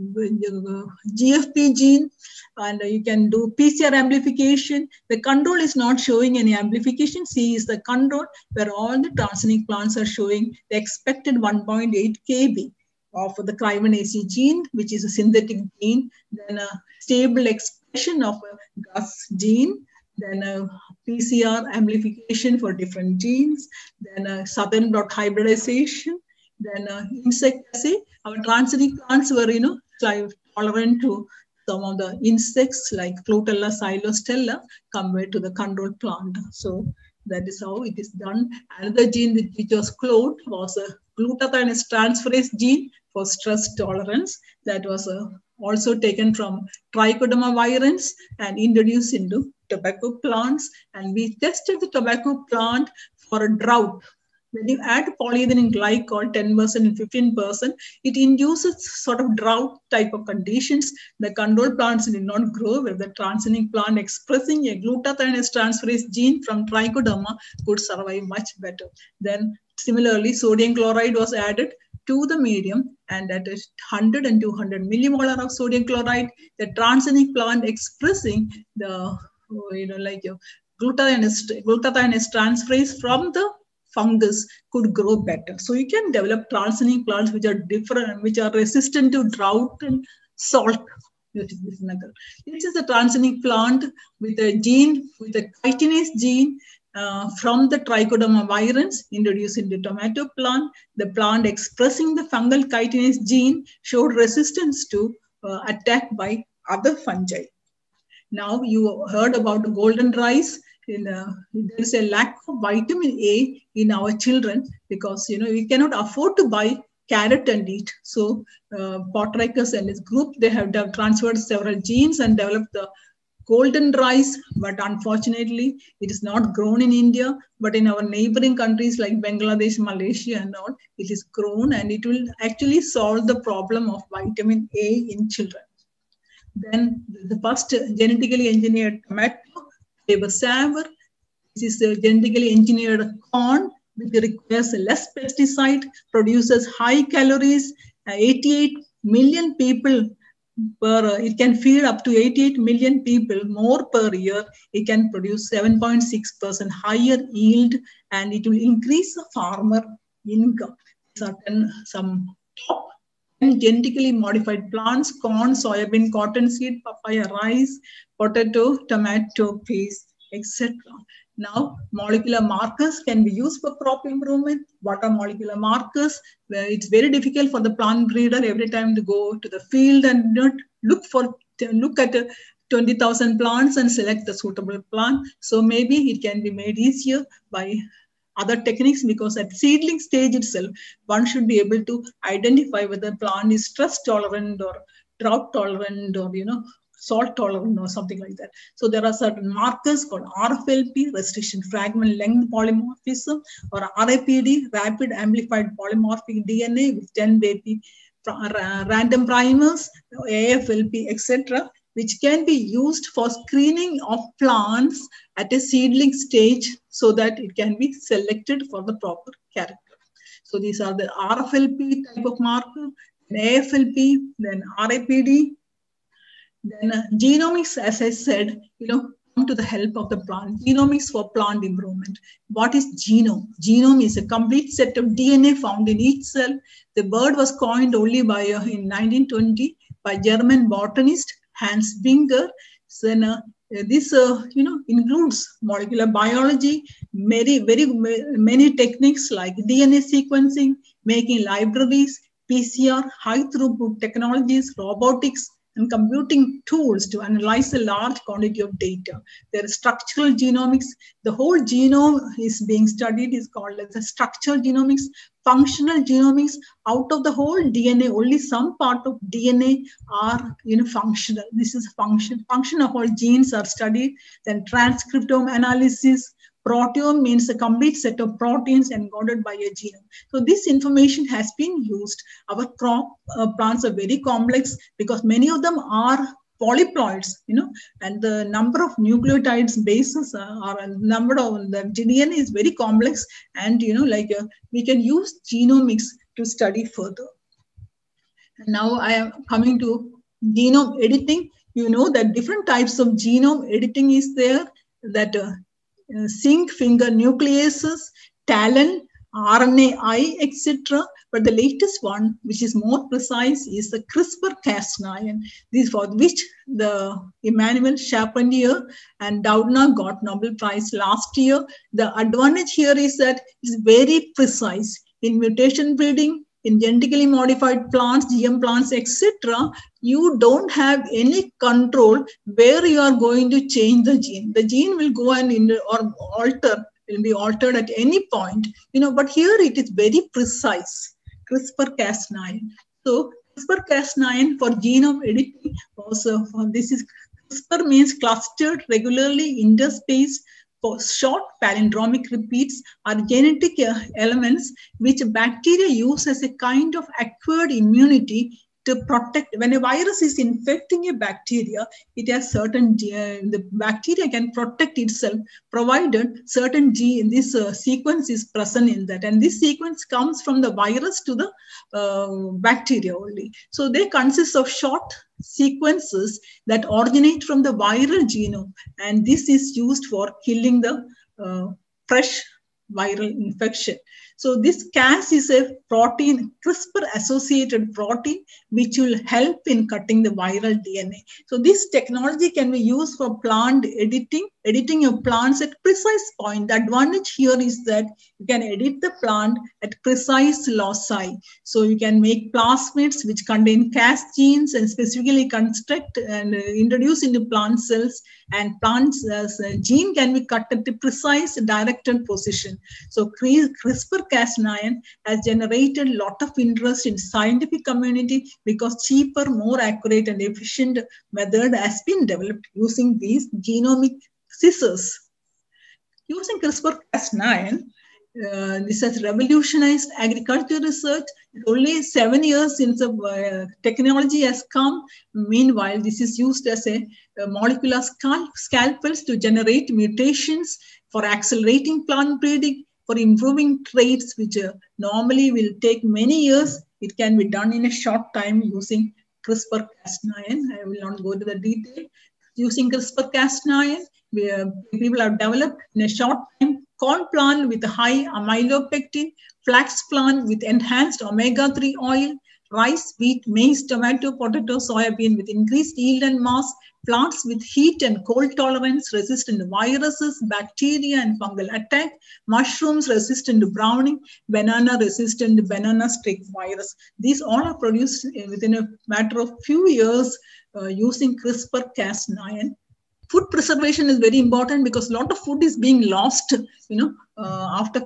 [SPEAKER 1] GFP gene, and you can do PCR amplification. The control is not showing any amplification. C is the control, where all the transgenic plants are showing the expected 1.8 kb of the Crivin gene, which is a synthetic gene. Then a stable expression of a GUS gene. Then a PCR amplification for different genes, then a southern blot hybridization, then insect assay. Our transgenic plants were, tolerant to some of the insects like Plotella xylostella compared to the control plant. So that is how it is done. Another gene which was cloned was a glutathione transferase gene for stress tolerance. That was also taken from Trichoderma virens and introduced into tobacco plants. And we tested the tobacco plant for a drought. When you add polyethylene glycol 10% and 15%, it induces sort of drought type of conditions. The control plants did not grow, where the transgenic plant expressing a glutathione transferase gene from Trichoderma could survive much better. Then similarly, sodium chloride was added to the medium, and at 100 and 200 millimolar of sodium chloride, the transgenic plant expressing the glutathione transferase from the fungus could grow better. So you can develop transgenic plants which are different, which are resistant to drought and salt. This is a transgenic plant with a gene, with a chitinase gene from the Trichoderma virens introduced in the tomato plant. The plant expressing the fungal chitinase gene showed resistance to attack by other fungi. Now you heard about the golden rice. There is a lack of vitamin A in our children because we cannot afford to buy carrot and eat. So Potrykus and his group, they have transferred several genes and developed the golden rice, but unfortunately it is not grown in India, but in our neighboring countries like Bangladesh, Malaysia and all, it is grown, and it will actually solve the problem of vitamin A in children. Then the first genetically engineered tomato, flavor sour. This is a genetically engineered corn, which requires less pesticide, produces high calories, 88 million people it can feed up to 88 million people more per year. It can produce 7.6% higher yield, and it will increase the farmer income. Some top genetically modified plants: corn, soybean, cottonseed, papaya, rice, potato, tomato, peas, etc. Now, molecular markers can be used for crop improvement. What are molecular markers? Well, it's very difficult for the plant breeder every time to go to the field and look at 20,000 plants and select the suitable plant. So maybe it can be made easier by other techniques, because at seedling stage itself, one should be able to identify whether the plant is stress tolerant or drought tolerant or salt tolerant or something like that. So there are certain markers called RFLP, restriction fragment length polymorphism, or RAPD, rapid amplified polymorphic DNA with 10 baby random primers, AFLP, etc., which can be used for screening of plants at a seedling stage so that it can be selected for the proper character. So these are the RFLP type of marker, AFLP, then RAPD, then genomics, as I said, come to the help of the plant. Genomics for plant improvement. What is genome? Genome is a complete set of DNA found in each cell. The word was coined only by in 1920 by German botanist Hans Binger. So, this includes molecular biology, very many techniques like DNA sequencing, making libraries, PCR, high throughput technologies, robotics, and computing tools to analyze a large quantity of data. There is structural genomics. The whole genome is being studied, is called as a structural genomics. Functional genomics, out of the whole DNA, only some part of DNA are functional. This is function of all genes are studied. Then transcriptome analysis. Proteome means a complete set of proteins encoded by a genome. So this information has been used. Our crop plants are very complex because many of them are polyploids, and the number of nucleotides bases are a number of the DNA is very complex, and we can use genomics to study further. And now I am coming to genome editing. You know that different types of genome editing is there, that zinc finger nucleases, TALEN, RNAi, etc. But the latest one, which is more precise, is the CRISPR-Cas9. This for which the Emmanuel Charpentier and Doudna got Nobel Prize last year. The advantage here is that it's very precise in mutation breeding, in genetically modified plants, GM plants, etc. You don't have any control where you are going to change the gene. The gene will go and will be altered at any point, but here it is very precise. CRISPR-Cas9. So CRISPR-Cas9 for genome editing also, CRISPR means clustered, regularly interspaced, for short palindromic repeats are genetic elements which bacteria use as a kind of acquired immunity to protect. When a virus is infecting a bacteria, it has certain, the bacteria can protect itself provided certain gene, this sequence is present in that. And this sequence comes from the virus to the bacteria only. So they consist of short sequences that originate from the viral genome. And this is used for killing the fresh viral infection. So this Cas is a protein, CRISPR-associated protein, which will help in cutting the viral DNA. So this technology can be used for plant editing your plants at precise point. The advantage here is that you can edit the plant at precise loci. So you can make plasmids which contain Cas genes and specifically construct and introduce into plant cells, and plants gene can be cut at a precise directed position. So CRISPR-Cas9 has generated a lot of interest in scientific community because cheaper, more accurate and efficient method has been developed using these genomic scissors. Using CRISPR-Cas9, this has revolutionized agriculture research. Only 7 years since the technology has come. Meanwhile, this is used as a molecular scalpels to generate mutations for accelerating plant breeding, for improving traits which normally will take many years. It can be done in a short time using CRISPR-Cas9. I will not go to the detail. Using CRISPR-Cas9, people have developed in a short time corn plant with high amylopectin, flax plant with enhanced omega-3 oil, rice, wheat, maize, tomato, potato, soybean with increased yield and mass, plants with heat and cold tolerance, resistant to viruses, bacteria, and fungal attack, mushrooms resistant to browning, banana resistant to banana streak virus. These all are produced within a matter of few years using CRISPR-Cas9. Food preservation is very important because a lot of food is being lost, after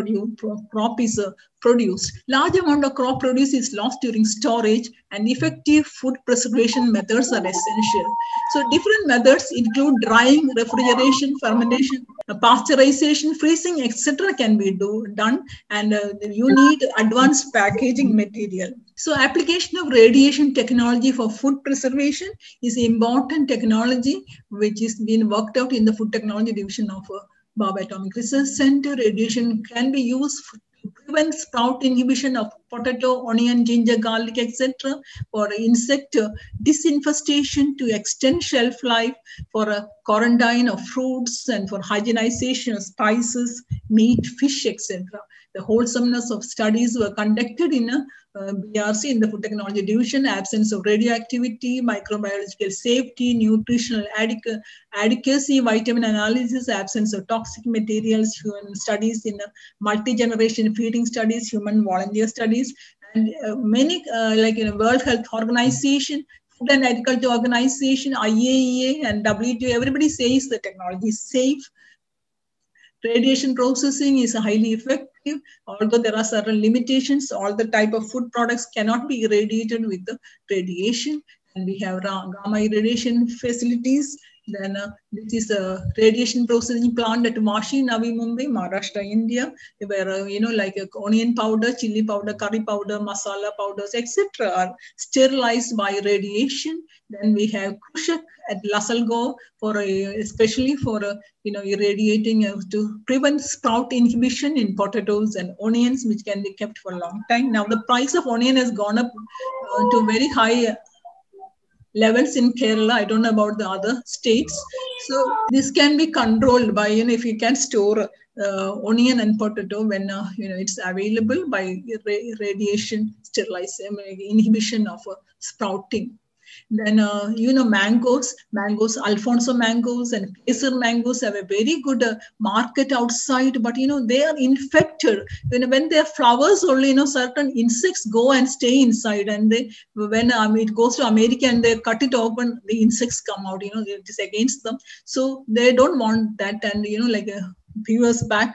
[SPEAKER 1] crop is produced. Large amount of crop produce is lost during storage, and effective food preservation methods are essential. So different methods include drying, refrigeration, fermentation, pasteurization, freezing, etc. can be done, and you need advanced packaging material. So application of radiation technology for food preservation is important technology which is being worked out in the food technology division of Bhabha Atomic Research Center. Radiation can be used to prevent sprout inhibition of potato, onion, ginger, garlic, etc. For insect disinfestation to extend shelf life, for a quarantine of fruits, and for hygienization of spices, meat, fish, etc. The wholesomeness of studies were conducted in a BRC in the food technology division, absence of radioactivity, microbiological safety, nutritional adequacy, vitamin analysis, absence of toxic materials, human studies in multi-generation feeding studies, human volunteer studies, and many World Health Organization, Food and Agriculture Organization, IAEA, and WTO, everybody says the technology is safe. Radiation processing is highly effective, although there are certain limitations. All the type of food products cannot be irradiated with the radiation. And we have gamma irradiation facilities. Then this is a radiation processing plant at Vashi, Navi Mumbai, Maharashtra, India, where onion powder, chili powder, curry powder, masala powders, etc. are sterilized by radiation. Then we have Krushak at Lasalgo especially for irradiating to prevent sprout inhibition in potatoes and onions, which can be kept for a long time. Now the price of onion has gone up to very high levels in Kerala. I don't know about the other states. So this can be controlled by, if you can store onion and potato when it's available by radiation sterilization, inhibition of sprouting. Then, mangoes, Alfonso mangoes and Kesar mangoes have a very good market outside, but, they are infected. When they are flowers only, certain insects go and stay inside, and when it goes to America and they cut it open, the insects come out, it is against them. So they don't want that. And, a few years back,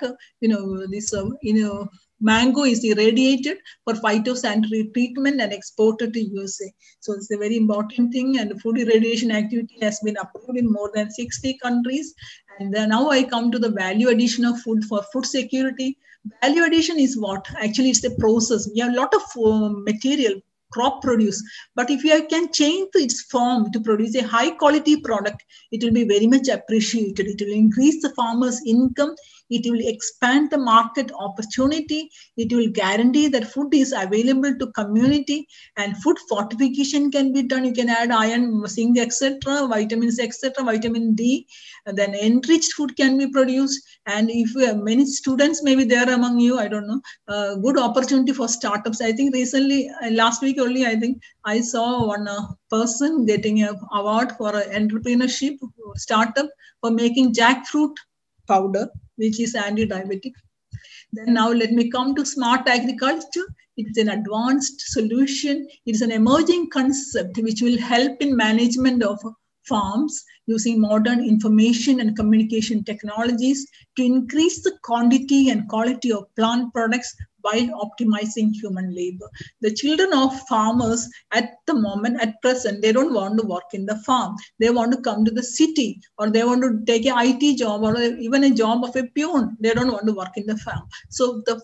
[SPEAKER 1] mango is irradiated for phytosanitary treatment and exported to USA. So it's a very important thing, and food irradiation activity has been approved in more than 60 countries. And now I come to the value addition of food for food security. Value addition is what? Actually, it's the process. We have a lot of material, crop produce, but if you can change its form to produce a high quality product, it will be very much appreciated. It will increase the farmer's income. It will expand the market opportunity. It will guarantee that food is available to community, and food fortification can be done. You can add iron, zinc, etc., vitamins, etc., vitamin D. And then enriched food can be produced. And if many students may be there among you, I don't know, good opportunity for startups. I think recently, last week only, I think I saw one person getting an award for an entrepreneurship startup for making jackfruit powder, which is anti-diabetic. Then now let me come to smart agriculture. It is an advanced solution. It is an emerging concept which will help in management of farms using modern information and communication technologies to increase the quantity and quality of plant products while optimizing human labor. The children of farmers at the moment, at present, they don't want to work in the farm. They want to come to the city, or they want to take an IT job, or even a job of a peon. They don't want to work in the farm. So the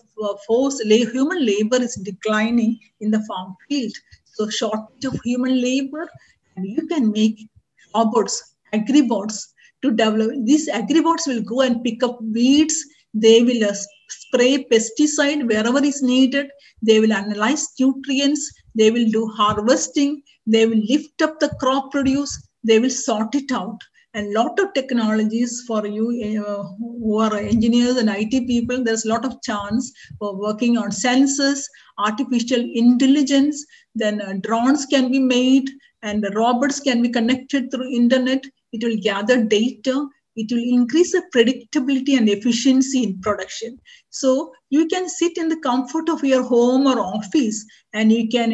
[SPEAKER 1] human labor is declining in the farm field. So shortage of human labor, and you can make robots, agribots to develop. These agribots will go and pick up weeds. They will spray pesticide wherever is needed. They will analyze nutrients. They will do harvesting. They will lift up the crop produce. They will sort it out. And lot of technologies for you who are engineers and IT people. There's a lot of chance for working on sensors, artificial intelligence. Then drones can be made, and the robots can be connected through internet. It will gather data. It will increase the predictability and efficiency in production. So you can sit in the comfort of your home or office, and you can,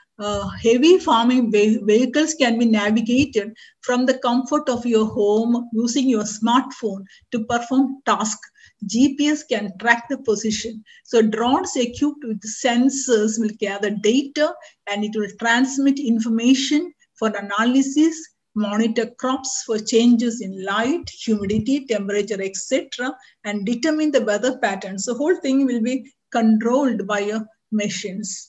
[SPEAKER 1] heavy farming vehicles can be navigated from the comfort of your home using your smartphone to perform tasks. GPS can track the position. So drones equipped with sensors will gather data and it will transmit information for analysis, monitor crops for changes in light, humidity, temperature, etc., and determine the weather patterns. The whole thing will be controlled by machines.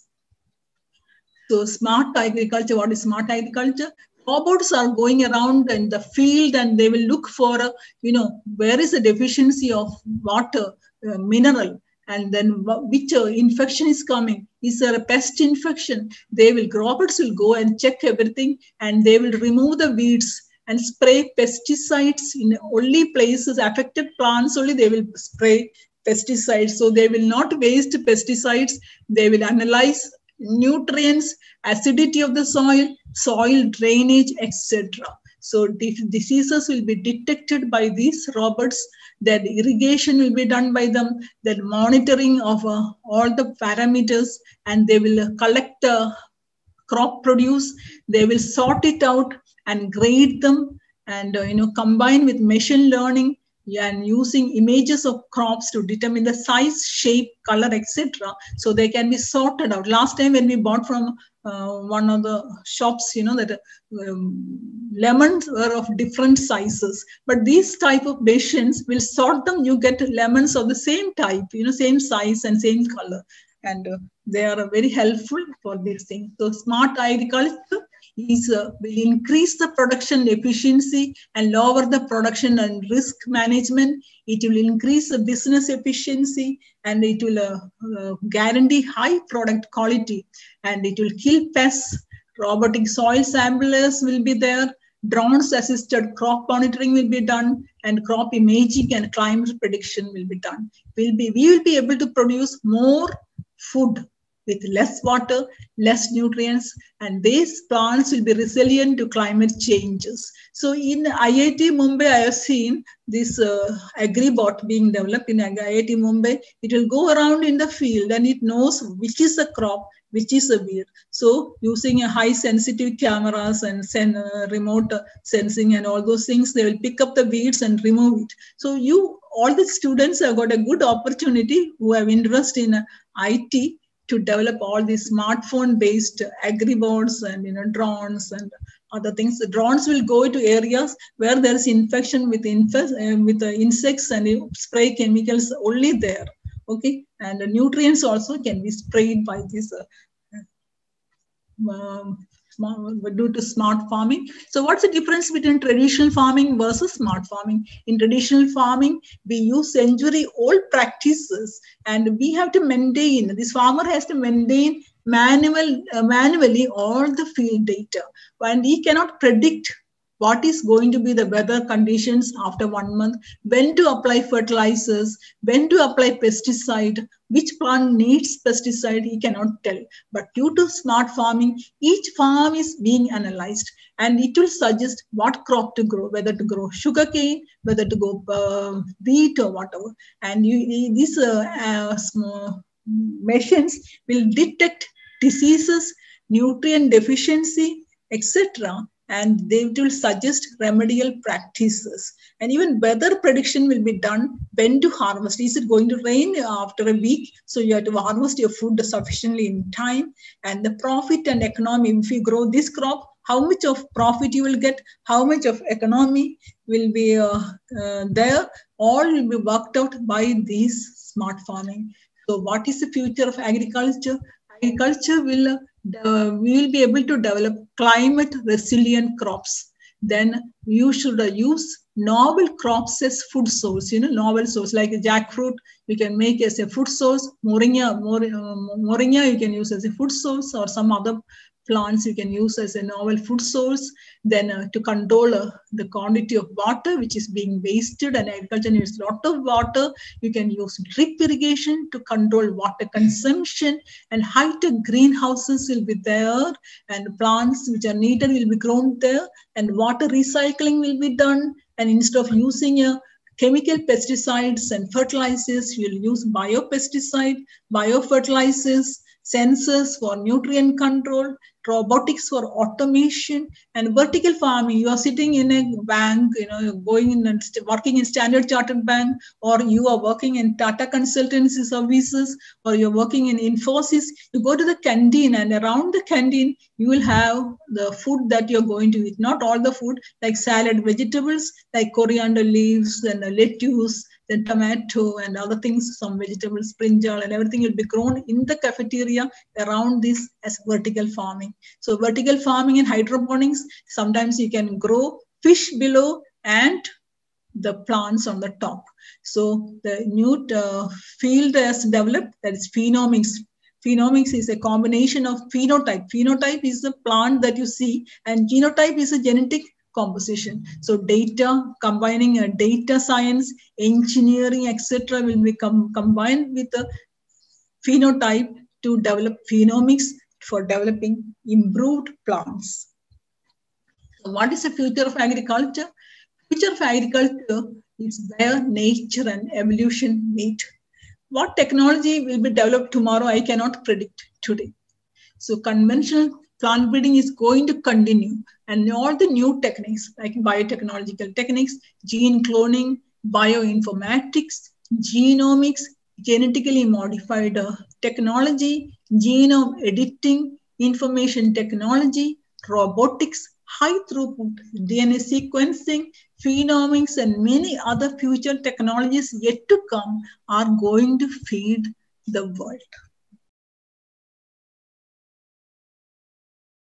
[SPEAKER 1] So smart agriculture, what is smart agriculture? Robots are going around in the field and they will look for, where is the deficiency of water, mineral, and then which infection is coming. Is there a pest infection? Robots will go and check everything and they will remove the weeds and spray pesticides in only places, affected plants only they will spray pesticides. So they will not waste pesticides. They will analyze nutrients, acidity of the soil drainage, etc. So diseases will be detected by these robots, that irrigation will be done by them, that monitoring of all the parameters, and they will collect crop produce, they will sort it out and grade them, and combine with machine learning and using images of crops to determine the size, shape, color, etc. So they can be sorted out. Last time when we bought from one of the shops, that lemons were of different sizes, but these type of machines will sort them. You get lemons of the same type, same size and same color, and they are very helpful for these things. So smart agriculture will increase the production efficiency and lower the production and risk management. It will increase the business efficiency and it will guarantee high product quality, and it will kill pests. Robotic soil samplers will be there. Drones assisted crop monitoring will be done, and crop imaging and climate prediction will be done. We will be able to produce more food with less water, less nutrients, and these plants will be resilient to climate changes. So in IIT Mumbai, I have seen this AgriBot being developed in IIT Mumbai. It will go around in the field and it knows which is a crop, which is a weed. So using a high sensitive cameras and remote sensing and all those things, they will pick up the weeds and remove it. So all the students have got a good opportunity who have interest in IT to develop all these smartphone-based agribots and drones and other things. The drones will go to areas where there is infection with insects and spray chemicals only there. Okay, and the nutrients also can be sprayed by this due to smart farming. So what's the difference between traditional farming versus smart farming? In traditional farming, we use century-old practices and we have to maintain, this farmer has to maintain manually all the field data, and he cannot predict what is going to be the weather conditions after 1 month, when to apply fertilizers, when to apply pesticide, which plant needs pesticide, he cannot tell. But due to smart farming, each farm is being analyzed and it will suggest what crop to grow, whether to grow sugarcane, whether to go wheat or whatever. And these machines will detect diseases, nutrient deficiency, etc., and they will suggest remedial practices. And even weather prediction will be done, when to harvest. Is it going to rain after a week? So you have to harvest your food sufficiently in time. And the profit and economy, if you grow this crop, how much of profit you will get, how much of economy will be there, all will be worked out by these smart farming. So what is the future of agriculture? Agriculture we will be able to develop climate resilient crops. Then you should use novel crops as food source, novel source like jackfruit, you can make as a food source, moringa you can use as a food source, or some other plants you can use as a novel food source. Then to control the quantity of water which is being wasted, and agriculture needs a lot of water, you can use drip irrigation to control water consumption, and high-tech greenhouses will be there, and plants which are needed will be grown there, and water recycling will be done. And instead of using chemical pesticides and fertilizers, you'll use biopesticide, biofertilizers, sensors for nutrient control, robotics for automation, and vertical farming. You are sitting in a bank, you're going in and working in Standard Chartered Bank, or you are working in Tata Consultancy Services, or you're working in Infosys. You go to the canteen, and around the canteen, you will have the food that you're going to eat. Not all the food, like salad, vegetables, like coriander leaves and lettuce, then tomato and other things, some vegetables, brinjal, and everything will be grown in the cafeteria around this as vertical farming. So vertical farming and hydroponics, sometimes you can grow fish below and the plants on the top. So the new field has developed, that is phenomics. Phenomics is a combination of phenotype. Phenotype is the plant that you see, and genotype is a genetic composition. So data, combining a data science, engineering, etc., will become combined with the phenotype to develop phenomics for developing improved plants. So what is the future of agriculture? Future of agriculture is where nature and evolution meet. What technology will be developed tomorrow, I cannot predict today. So conventional plant breeding is going to continue, and all the new techniques like biotechnological techniques, gene cloning, bioinformatics, genomics, genetically modified technology, genome editing, information technology, robotics, high throughput DNA sequencing, phenomics, and many other future technologies yet to come are going to feed the world.